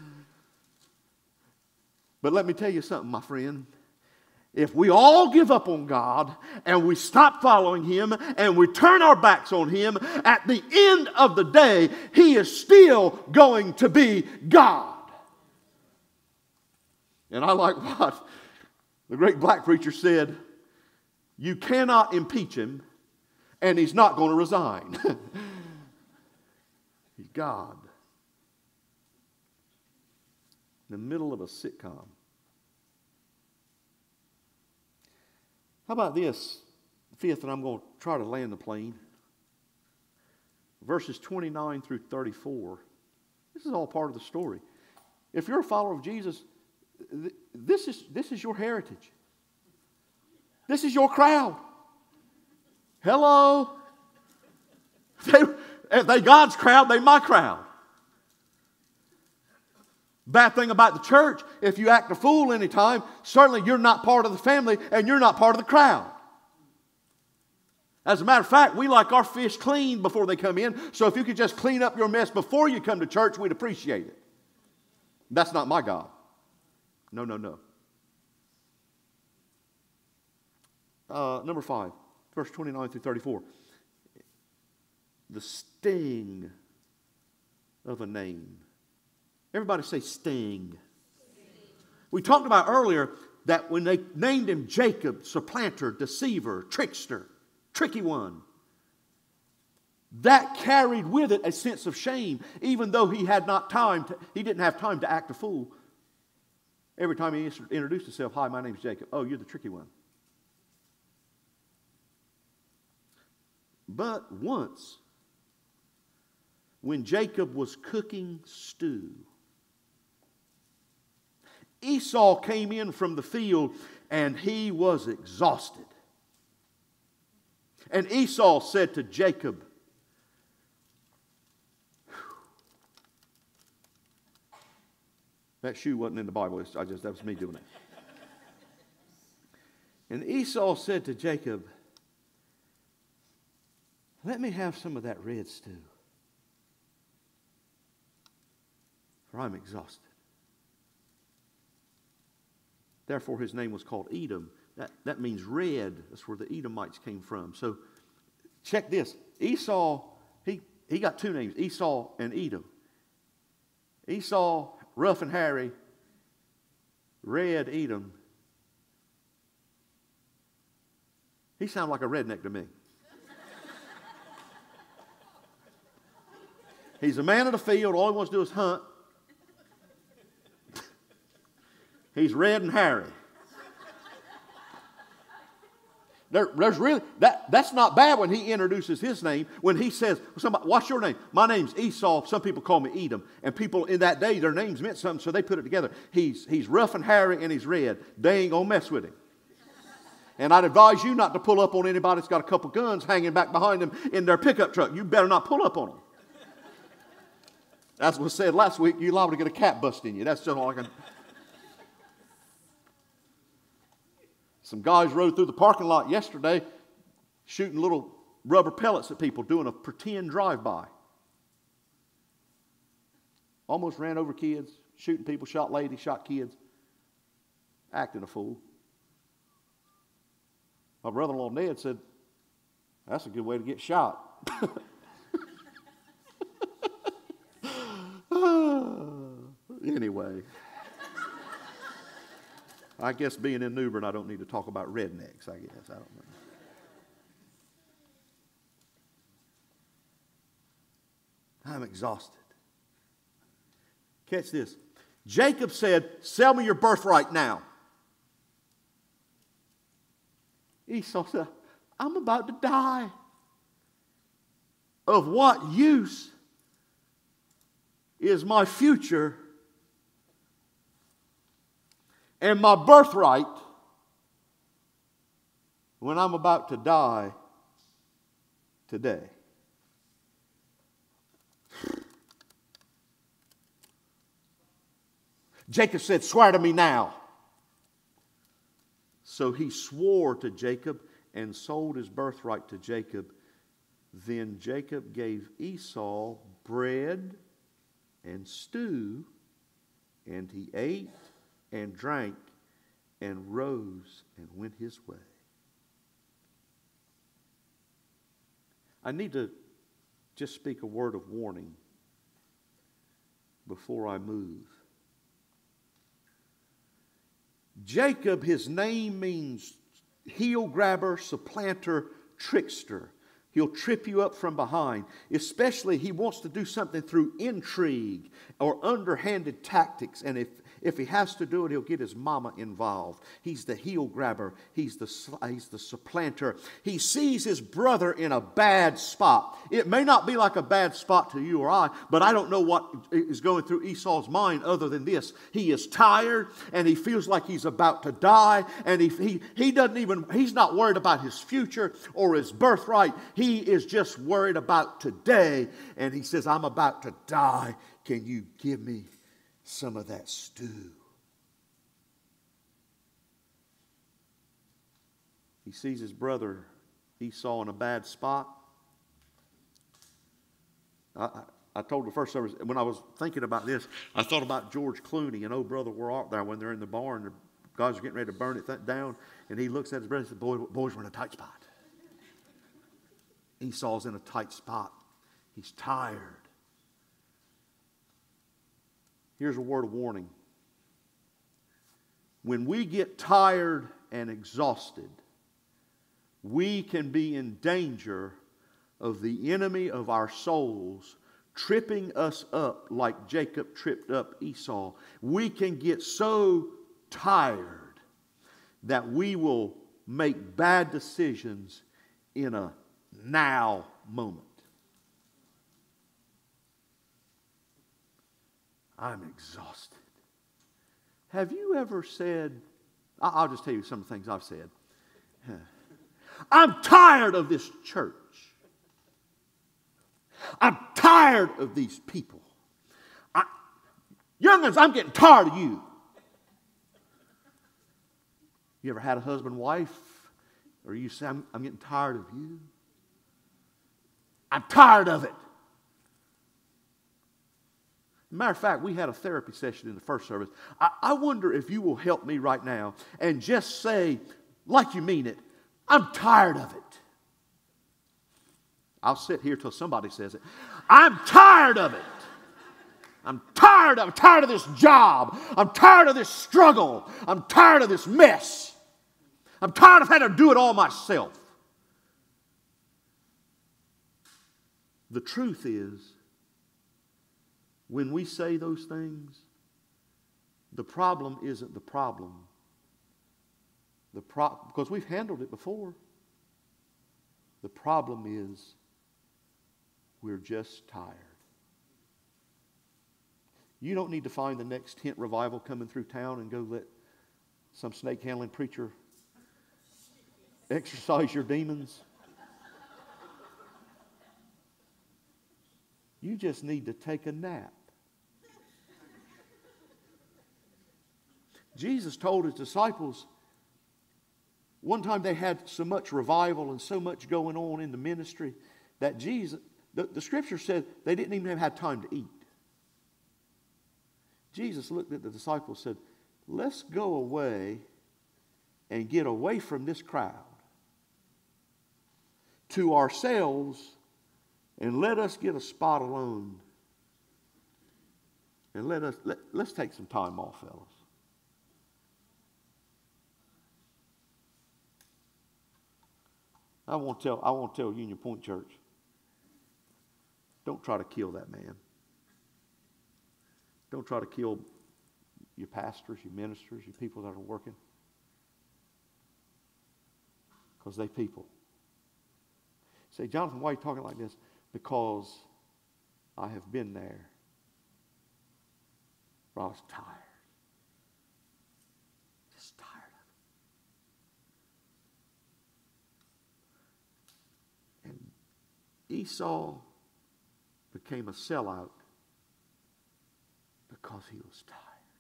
But let me tell you something, my friend. If we all give up on God and we stop following Him and we turn our backs on Him, at the end of the day, He is still going to be God. And I like what the great black preacher said, you cannot impeach Him and He's not going to resign. He's God. In the middle of a sitcom. How about this? Fifth, and I'm going to try to land the plane. Verses twenty-nine through thirty-four. This is all part of the story. If you're a follower of Jesus, this is, this is your heritage. This is your crowd. Hello. They, if they God's crowd, they my crowd. Bad thing about the church, if you act a fool anytime, certainly you're not part of the family and you're not part of the crowd. As a matter of fact, we like our fish clean before they come in, so if you could just clean up your mess before you come to church, we'd appreciate it. That's not my God. No, no, no. Uh, number five, verse twenty-nine through thirty-four. The sting of a name. Everybody say sting. We talked about earlier that when they named him Jacob, supplanter, deceiver, trickster, tricky one, that carried with it a sense of shame, even though he had not time to, he didn't have time to act a fool. Every time he introduced himself, hi, my name's Jacob. Oh, you're the tricky one. But once, when Jacob was cooking stew, Esau came in from the field and he was exhausted. And Esau said to Jacob, that shoe wasn't in the Bible. I just, that was me doing it. And Esau said to Jacob, let me have some of that red stew, for I'm exhausted. Therefore, his name was called Edom. That, that means red. That's where the Edomites came from. So, check this. Esau, he, he got two names, Esau and Edom. Esau, rough and hairy. Red Edom. He sounded like a redneck to me. He's a man of the field. All he wants to do is hunt. He's red and hairy. There, there's really that. That's not bad when he introduces his name. When he says, "Somebody, what's your name?" My name's Esau. Some people call me Edom, and people in that day, their names meant something, so they put it together. He's he's rough and hairy, and he's red. They ain't gonna mess with him. And I'd advise you not to pull up on anybody that's got a couple guns hanging back behind them in their pickup truck. You better not pull up on them. As was said last week, you're liable to get a cat bust in you. That's just all I can. Some guys rode through the parking lot yesterday shooting little rubber pellets at people, doing a pretend drive-by. Almost ran over kids, shooting people, shot ladies, shot kids, acting a fool. My brother-in-law Ned said, that's a good way to get shot. Anyway. I guess being in New Bern, I don't need to talk about rednecks, I guess. I don't know. I'm exhausted. Catch this. Jacob said, sell me your birthright now. Esau said, I'm about to die. Of what use is my future and my birthright when I'm about to die today? Jacob said, swear to me now. So he swore to Jacob and sold his birthright to Jacob. Then Jacob gave Esau bread and stew, and he ate and drank and rose and went his way. I need to just speak a word of warning before I move. Jacob, his name means heel grabber, supplanter, trickster. He'll trip you up from behind. Especially, he wants to do something through intrigue or underhanded tactics. And if, if he has to do it, he'll get his mama involved. He's the heel grabber. He's the, he's the supplanter. He sees his brother in a bad spot. It may not be like a bad spot to you or I, but I don't know what is going through Esau's mind other than this. He is tired and he feels like he's about to die. And he, he, he doesn't even, he's not worried about his future or his birthright. He is just worried about today. And he says, I'm about to die. Can you give me some of that stew? He sees his brother Esau in a bad spot. I, I, I told the first service, when I was thinking about this, I thought about George Clooney and Oh Brother, Where Art Thou, when they're in the barn, the guys are getting ready to burn it th- down, and he looks at his brother and says, Boy, boys, we're in a tight spot. Esau's in a tight spot. He's tired. Here's a word of warning. When we get tired and exhausted, we can be in danger of the enemy of our souls tripping us up like Jacob tripped up Esau. We can get so tired that we will make bad decisions in a now moment. I'm exhausted. Have you ever said, I'll just tell you some of the things I've said. I'm tired of this church. I'm tired of these people. I, young'uns, I'm getting tired of you. You ever had a husband, wife, or you say, I'm, I'm getting tired of you? I'm tired of it. Matter of fact, we had a therapy session in the first service. I, I wonder if you will help me right now and just say, like you mean it, I'm tired of it. I'll sit here till somebody says it. I'm tired of it. I'm tired of, I'm tired of this job. I'm tired of this struggle. I'm tired of this mess. I'm tired of having to do it all myself. The truth is, when we say those things, the problem isn't the problem. The pro- because we've handled it before. The problem is we're just tired. You don't need to find the next tent revival coming through town and go let some snake handling preacher exorcise your demons. You just need to take a nap. Jesus told his disciples, one time they had so much revival and so much going on in the ministry that Jesus, the, the scripture said they didn't even have had time to eat. Jesus looked at the disciples and said, let's go away and get away from this crowd to ourselves and let us get a spot alone and let us, let, let's take some time off, fellas. I want to tell, I want to tell Union Point Church, don't try to kill that man. Don't try to kill your pastors, your ministers, your people that are working. Because they people. Say, Jonathan, why are you talking like this? Because I have been there. But I was tired. Just tired of it. And Esau became a sellout because he was tired.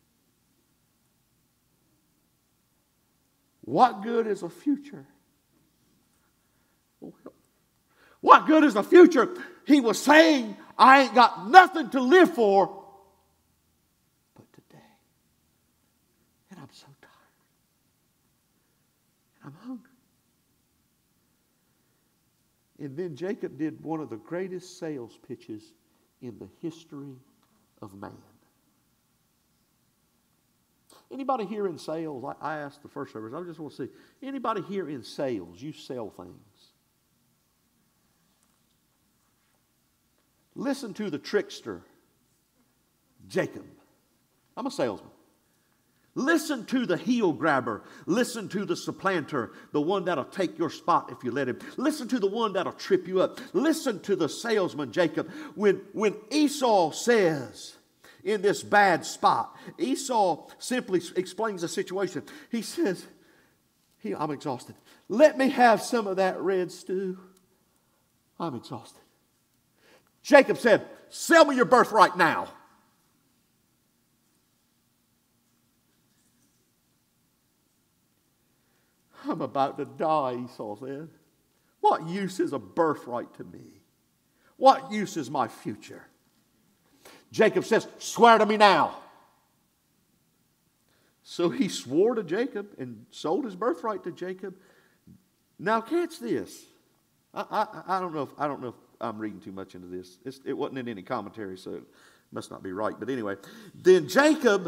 What good is a future? What good is the future? He was saying, I ain't got nothing to live for but today. And I'm so tired. And I'm hungry. And then Jacob did one of the greatest sales pitches in the history of man. Anybody here in sales? I, I asked the first service, I just want to see, anybody here in sales, you sell things? Listen to the trickster, Jacob. I'm a salesman. Listen to the heel grabber. Listen to the supplanter, the one that'll take your spot if you let him. Listen to the one that'll trip you up. Listen to the salesman, Jacob. When, when Esau says, in this bad spot, Esau simply explains the situation. He says, he, I'm exhausted. Let me have some of that red stew. I'm exhausted. Jacob said, sell me your birthright now. I'm about to die, Esau said. What use is a birthright to me? What use is my future? Jacob says, swear to me now. So he swore to Jacob and sold his birthright to Jacob. Now catch this. I, I, I don't know if I don't know if I'm reading too much into this. It's, it wasn't in any commentary, so it must not be right. But anyway, then Jacob,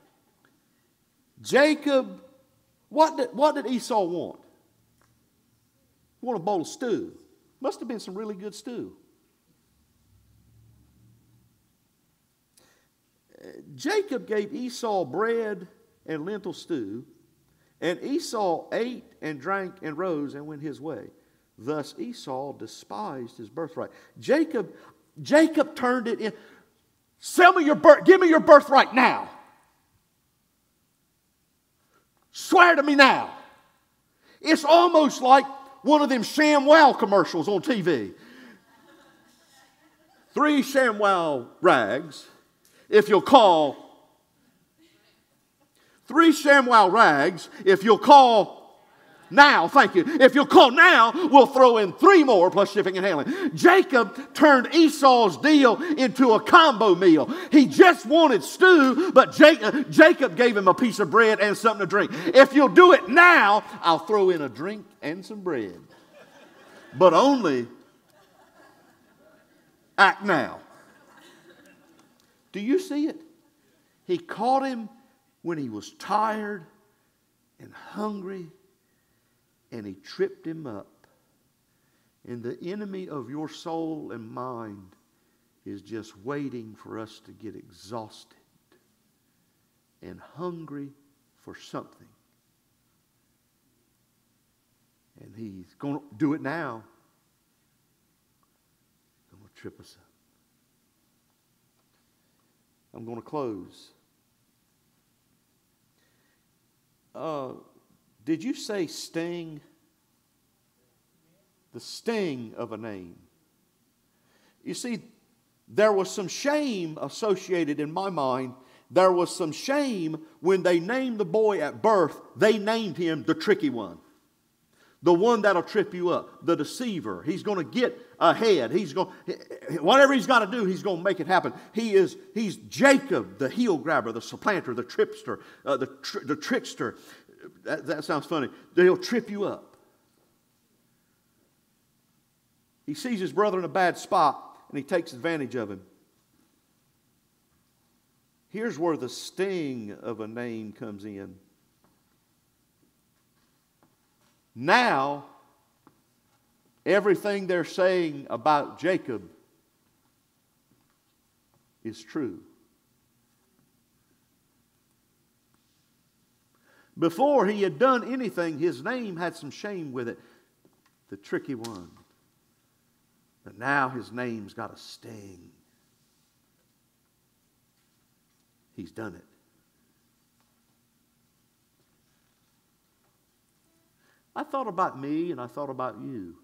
Jacob, what did, what did Esau want? He wanted a bowl of stew. Must have been some really good stew. Jacob gave Esau bread and lentil stew, and Esau ate and drank and rose and went his way. Thus Esau despised his birthright. Jacob, Jacob turned it in. Sell me your birth, give me your birthright now. Swear to me now. It's almost like one of them ShamWow commercials on T V. Three ShamWow rags. If you'll call, three ShamWow rags, if you'll call now, thank you. If you'll call now, we'll throw in three more plus shipping and handling. Jacob turned Esau's deal into a combo meal. He just wanted stew, but Jacob, Jacob gave him a piece of bread and something to drink. If you'll do it now, I'll throw in a drink and some bread. But only act now. Do you see it? He caught him when he was tired and hungry, and he tripped him up. And the enemy of your soul and mind is just waiting for us to get exhausted and hungry for something. And he's going to do it now. He's going to trip us up. I'm going to close. Uh, did you say sting? The sting of a name. You see, there was some shame associated in my mind. There was some shame when they named the boy at birth. They named him the tricky one. The one that'll trip you up. The deceiver. He's going to get ahead. He's going, whatever he's got to do, he's going to make it happen. He is, he's Jacob, the heel grabber, the supplanter, the tripster, uh, the, tr- the trickster. That, that sounds funny. He'll trip you up. He sees his brother in a bad spot and he takes advantage of him. Here's where the sting of a name comes in. Now, everything they're saying about Jacob is true. Before he had done anything, his name had some shame with it. The tricky one. But now his name's got a sting. He's done it. I thought about me and I thought about you.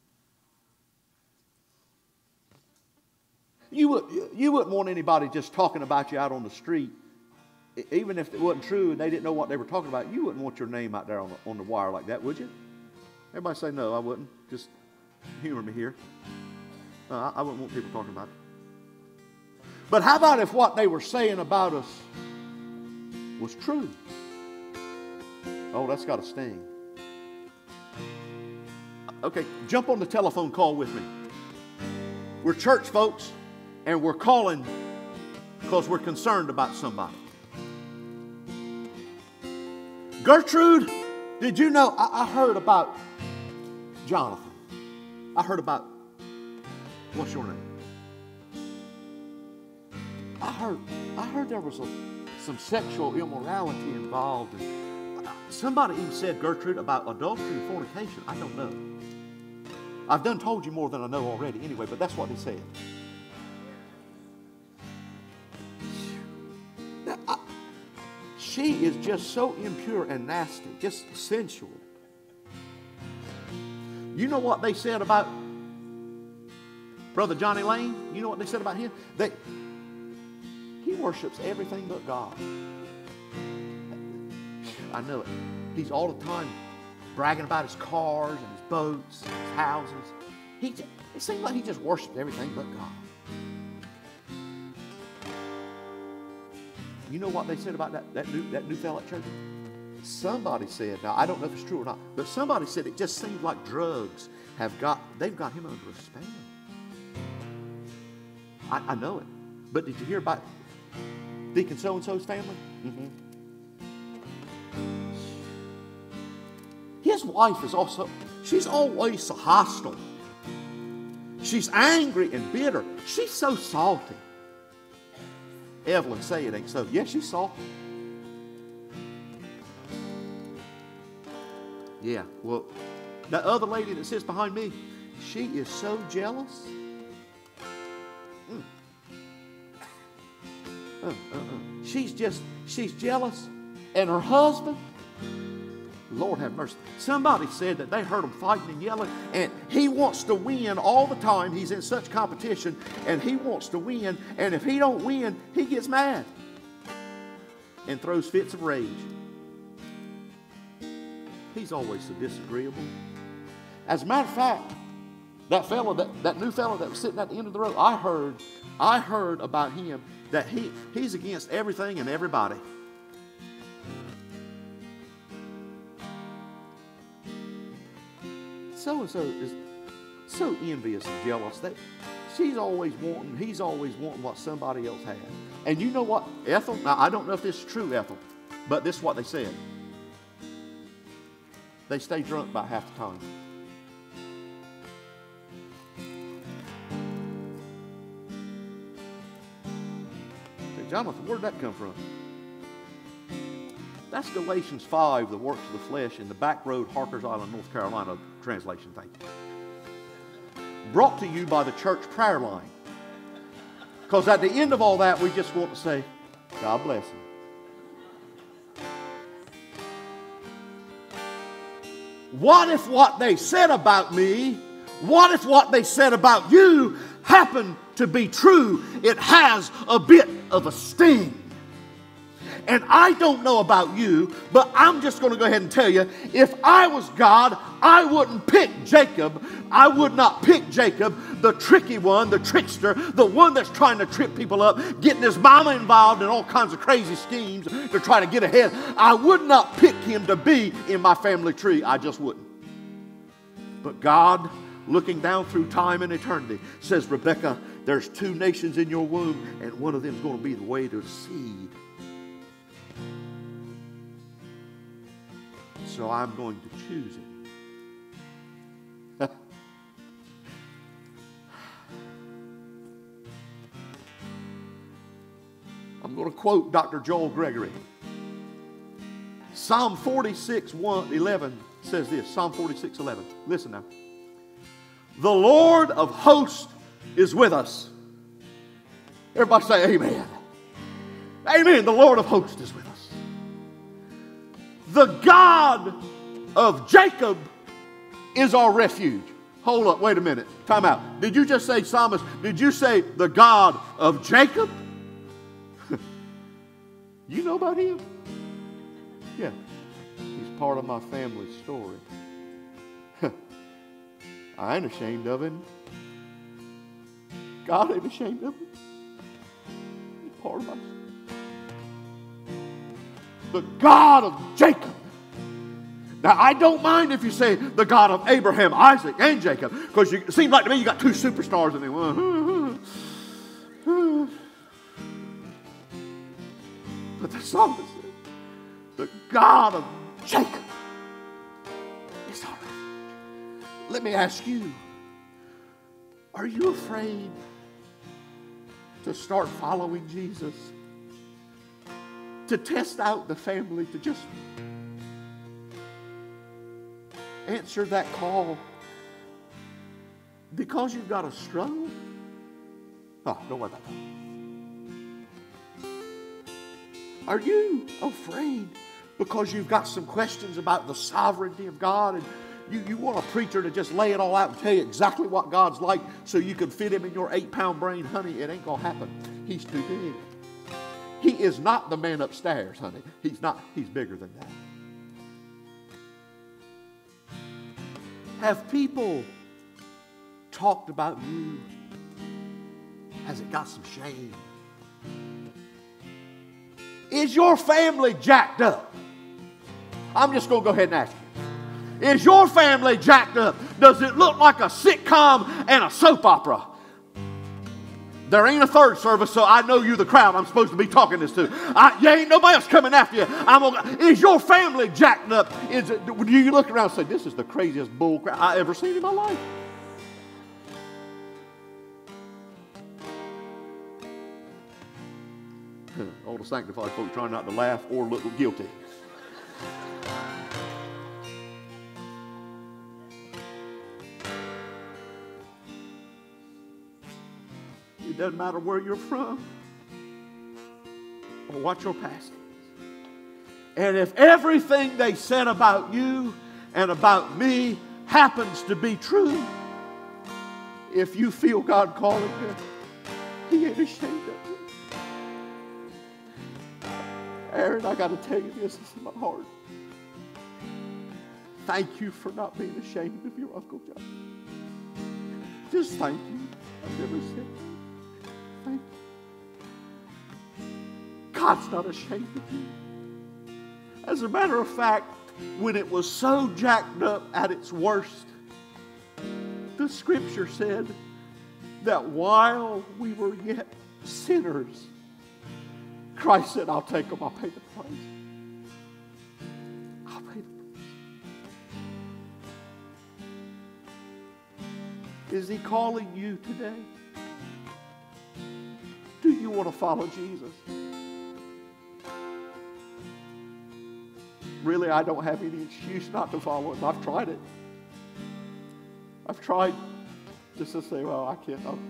You, would, you wouldn't want anybody just talking about you out on the street. Even if it wasn't true and they didn't know what they were talking about, you wouldn't want your name out there on the, on the wire like that, would you? Everybody say, no, I wouldn't. Just humor me here. Uh, I, I wouldn't want people talking about it. But how about if what they were saying about us was true? Oh, that's got a sting. Okay, jump on the telephone call with me. We're church folks, and we're calling because we're concerned about somebody. Gertrude, did you know, I, I heard about Jonathan. I heard about, what's your name? I heard, I heard there was a, some sexual immorality involved. And somebody even said, Gertrude, about adultery and fornication. I don't know. I've done told you more than I know already anyway, but that's what they said. Now, I, she is just so impure and nasty, just sensual. You know what they said about Brother Johnny Lane? You know what they said about him? They, he worships everything but God. I know it. He's all the time bragging about his cars and his boats and his houses. He, it seems like he just worships everything but God. You know what they said about that, that, new, that new fella at church? Somebody said, now I don't know if it's true or not, but somebody said it just seems like drugs have got, they've got him under a spell. I, I know it. But did you hear about Deacon so-and-so's family? Mm-hmm. His wife is also, she's always so hostile. She's angry and bitter. She's so salty. Evelyn, say it ain't so. Yes, she's salty. Yeah, well, that other lady that sits behind me, she is so jealous. Mm. Uh, uh, uh. She's just, she's jealous. And her husband, Lord have mercy. Somebody said that they heard him fighting and yelling, and he wants to win all the time. He's in such competition, and he wants to win. And if he don't win, he gets mad and throws fits of rage. He's always so disagreeable. As a matter of fact, that fellow, that, that new fellow that was sitting at the end of the road, I heard, I heard about him that he, he's against everything and everybody. So-and-so is so envious and jealous that she's always wanting, he's always wanting what somebody else has. And you know what, Ethel, now I don't know if this is true, Ethel, but this is what they said. They stay drunk about half the time. Say, Jonathan, where'd that come from? That's Galatians five, the works of the flesh, in the Back Road, Harkers Island, North Carolina translation. Thank you. Brought to you by the church prayer line. Because at the end of all that, we just want to say, God bless him. What if what they said about me, what if what they said about you happened to be true? It has a bit of a sting. And I don't know about you, but I'm just going to go ahead and tell you, if I was God, I wouldn't pick Jacob. I would not pick Jacob, the tricky one, the trickster, the one that's trying to trip people up, getting his mama involved in all kinds of crazy schemes to try to get ahead. I would not pick him to be in my family tree. I just wouldn't. But God, looking down through time and eternity, says, Rebecca, there's two nations in your womb, and one of them is going to be the way to the seed. So I'm going to choose him. quote Doctor Joel Gregory. Psalm forty-six, eleven says this. Psalm forty-six, eleven. Listen now. The Lord of hosts is with us. Everybody say amen. Amen. The Lord of hosts is with us. The God of Jacob is our refuge. Hold up, wait a minute. Time out. Did you just say, Psalmist, did you say the God of Jacob? You know about him? Yeah. He's part of my family story. I ain't ashamed of him. God ain't ashamed of him. He's part of my story. The God of Jacob. Now, I don't mind if you say the God of Abraham, Isaac, and Jacob, because it seems like to me you got two superstars in there. But the psalmist says, the God of Jacob is our refuge. Let me ask you, are you afraid to start following Jesus? To test out the family, to just answer that call because you've got a struggle? Oh, don't worry about that. Are you afraid because you've got some questions about the sovereignty of God and you, you want a preacher to just lay it all out and tell you exactly what God's like so you can fit him in your eight-pound brain? Honey, it ain't going to happen. He's too big. He is not the man upstairs, honey. He's not. He's bigger than that. Have people talked about you? Has it got some shame? Is your family jacked up? I'm just going to go ahead and ask you. Is your family jacked up? Does it look like a sitcom and a soap opera? There ain't a third service, so I know you're the crowd I'm supposed to be talking this to. I, you ain't nobody else coming after you. I'm gonna, is your family jacked up? Is it, do you look around and say, this is the craziest bull crap I ever seen in my life? All the sanctified folk trying not to laugh or look guilty. It doesn't matter where you're from or what your past is. And if everything they said about you and about me happens to be true, if you feel God calling you, He ain't ashamed of you. Aaron, I got to tell you this, this is my heart. Thank you for not being ashamed of your Uncle John. Just thank you. I've never said that. Thank you. God's not ashamed of you. As a matter of fact, when it was so jacked up at its worst, the scripture said that while we were yet sinners, Christ said, I'll take them, I'll pay the price. I'll pay the price. Is He calling you today? Do you want to follow Jesus? Really, I don't have any excuse not to follow Him. I've tried it. I've tried just to say, well, I can't. No.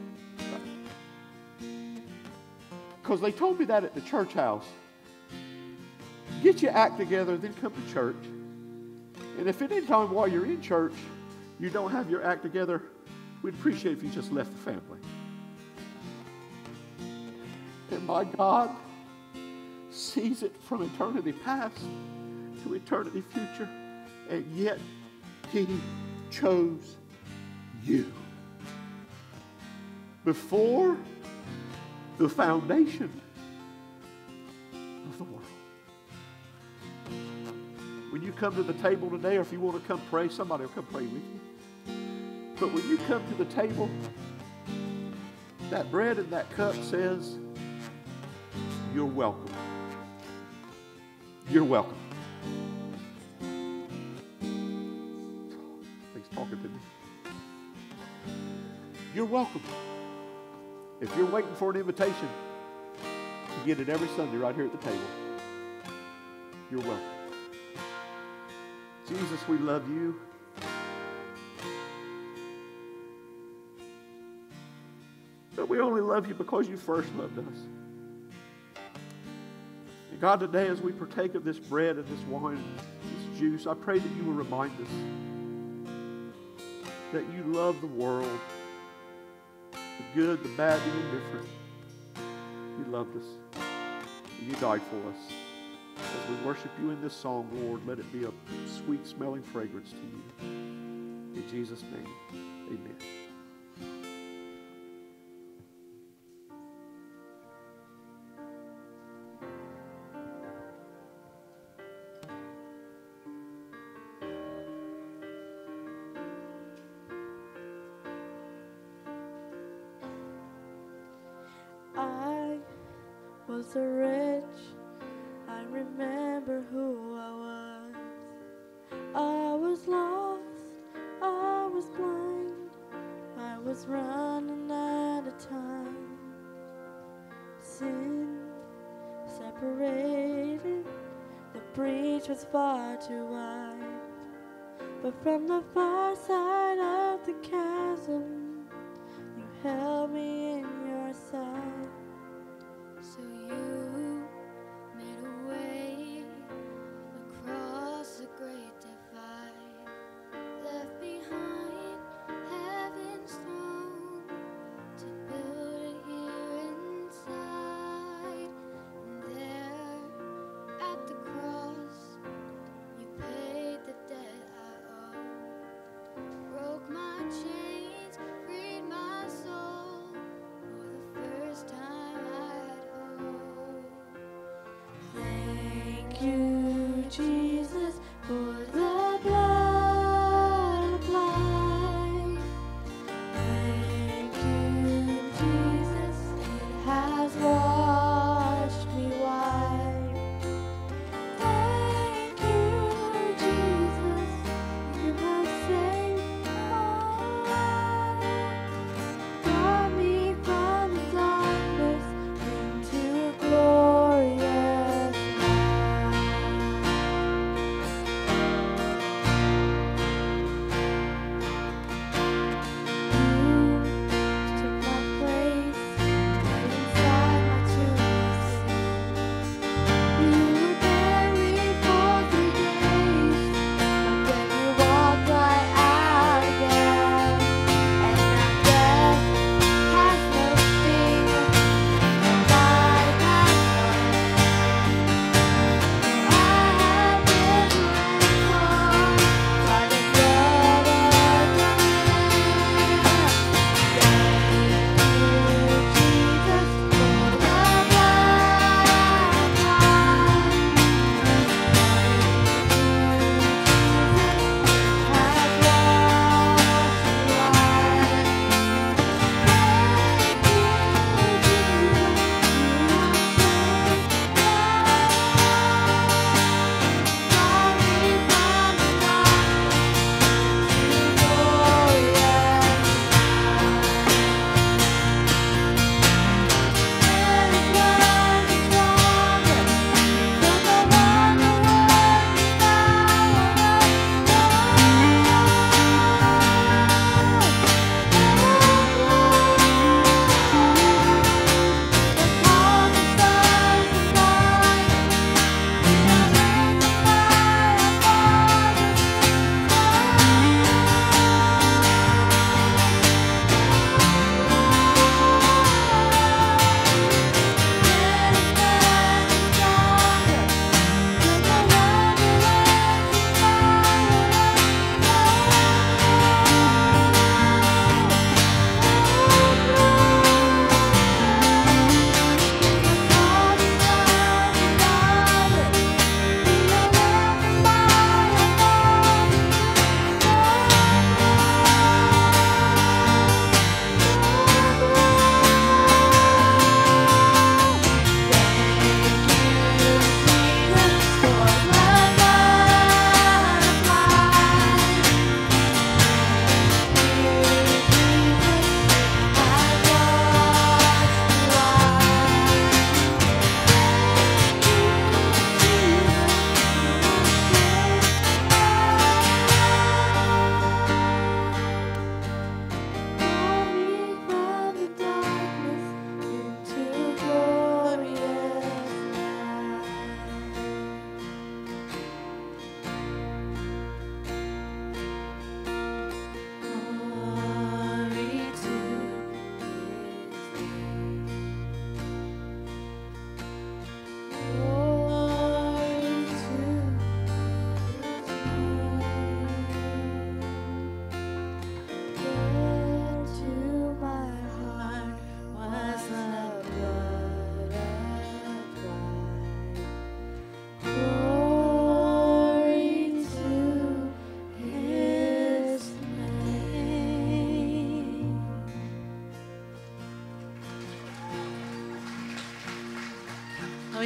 Because they told me that at the church house. Get your act together, then come to church. And if at any time while you're in church, you don't have your act together, we'd appreciate if you just left the family. And my God sees it from eternity past to eternity future, and yet He chose you. Before the foundation of the world. When you come to the table today, or if you want to come pray, somebody will come pray with you. But when you come to the table, that bread and that cup says, you're welcome. You're welcome. He's talking to me. You're welcome. If you're waiting for an invitation, You get it every Sunday right here at the table. You're welcome. Jesus, we love you. But we only love you because you first loved us. And God, today as we partake of this bread and this wine, this juice, I pray that you will remind us that you love the world, the good, the bad, the indifferent. You loved us. And you died for us. As we worship you in this song, Lord, let it be a sweet-smelling fragrance to you. In Jesus' name, amen. I was a rich, I remember who I was. I was lost, I was blind, I was running out of time. Sin separated, the breach was far too wide. But from the far side of the chasm, you held me in your sight. So you made a way across a great divide, left behind heaven's throne to build it here inside. And there at the cross, you paid the debt I owe, broke my chains, freed my soul. For the first time I had hope. Thank you, Jesus, for the blood applied. Thank you, Jesus, it has washed me white. Thank you, Jesus, you have saved my life. Brought me from the darkness into a glorious light.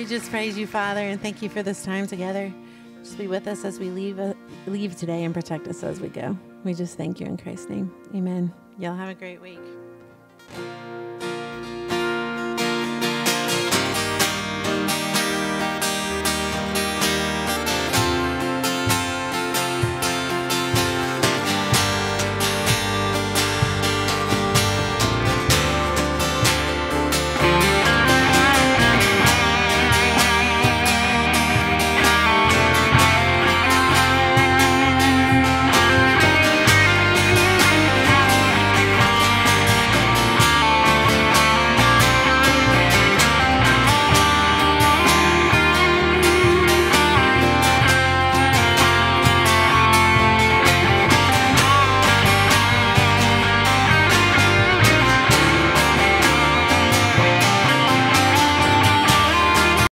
We just praise you, Father, and thank you for this time together. Just be with us as we leave uh, leave today and protect us as we go. We just thank you in Christ's name. Amen. Y'all have a great week.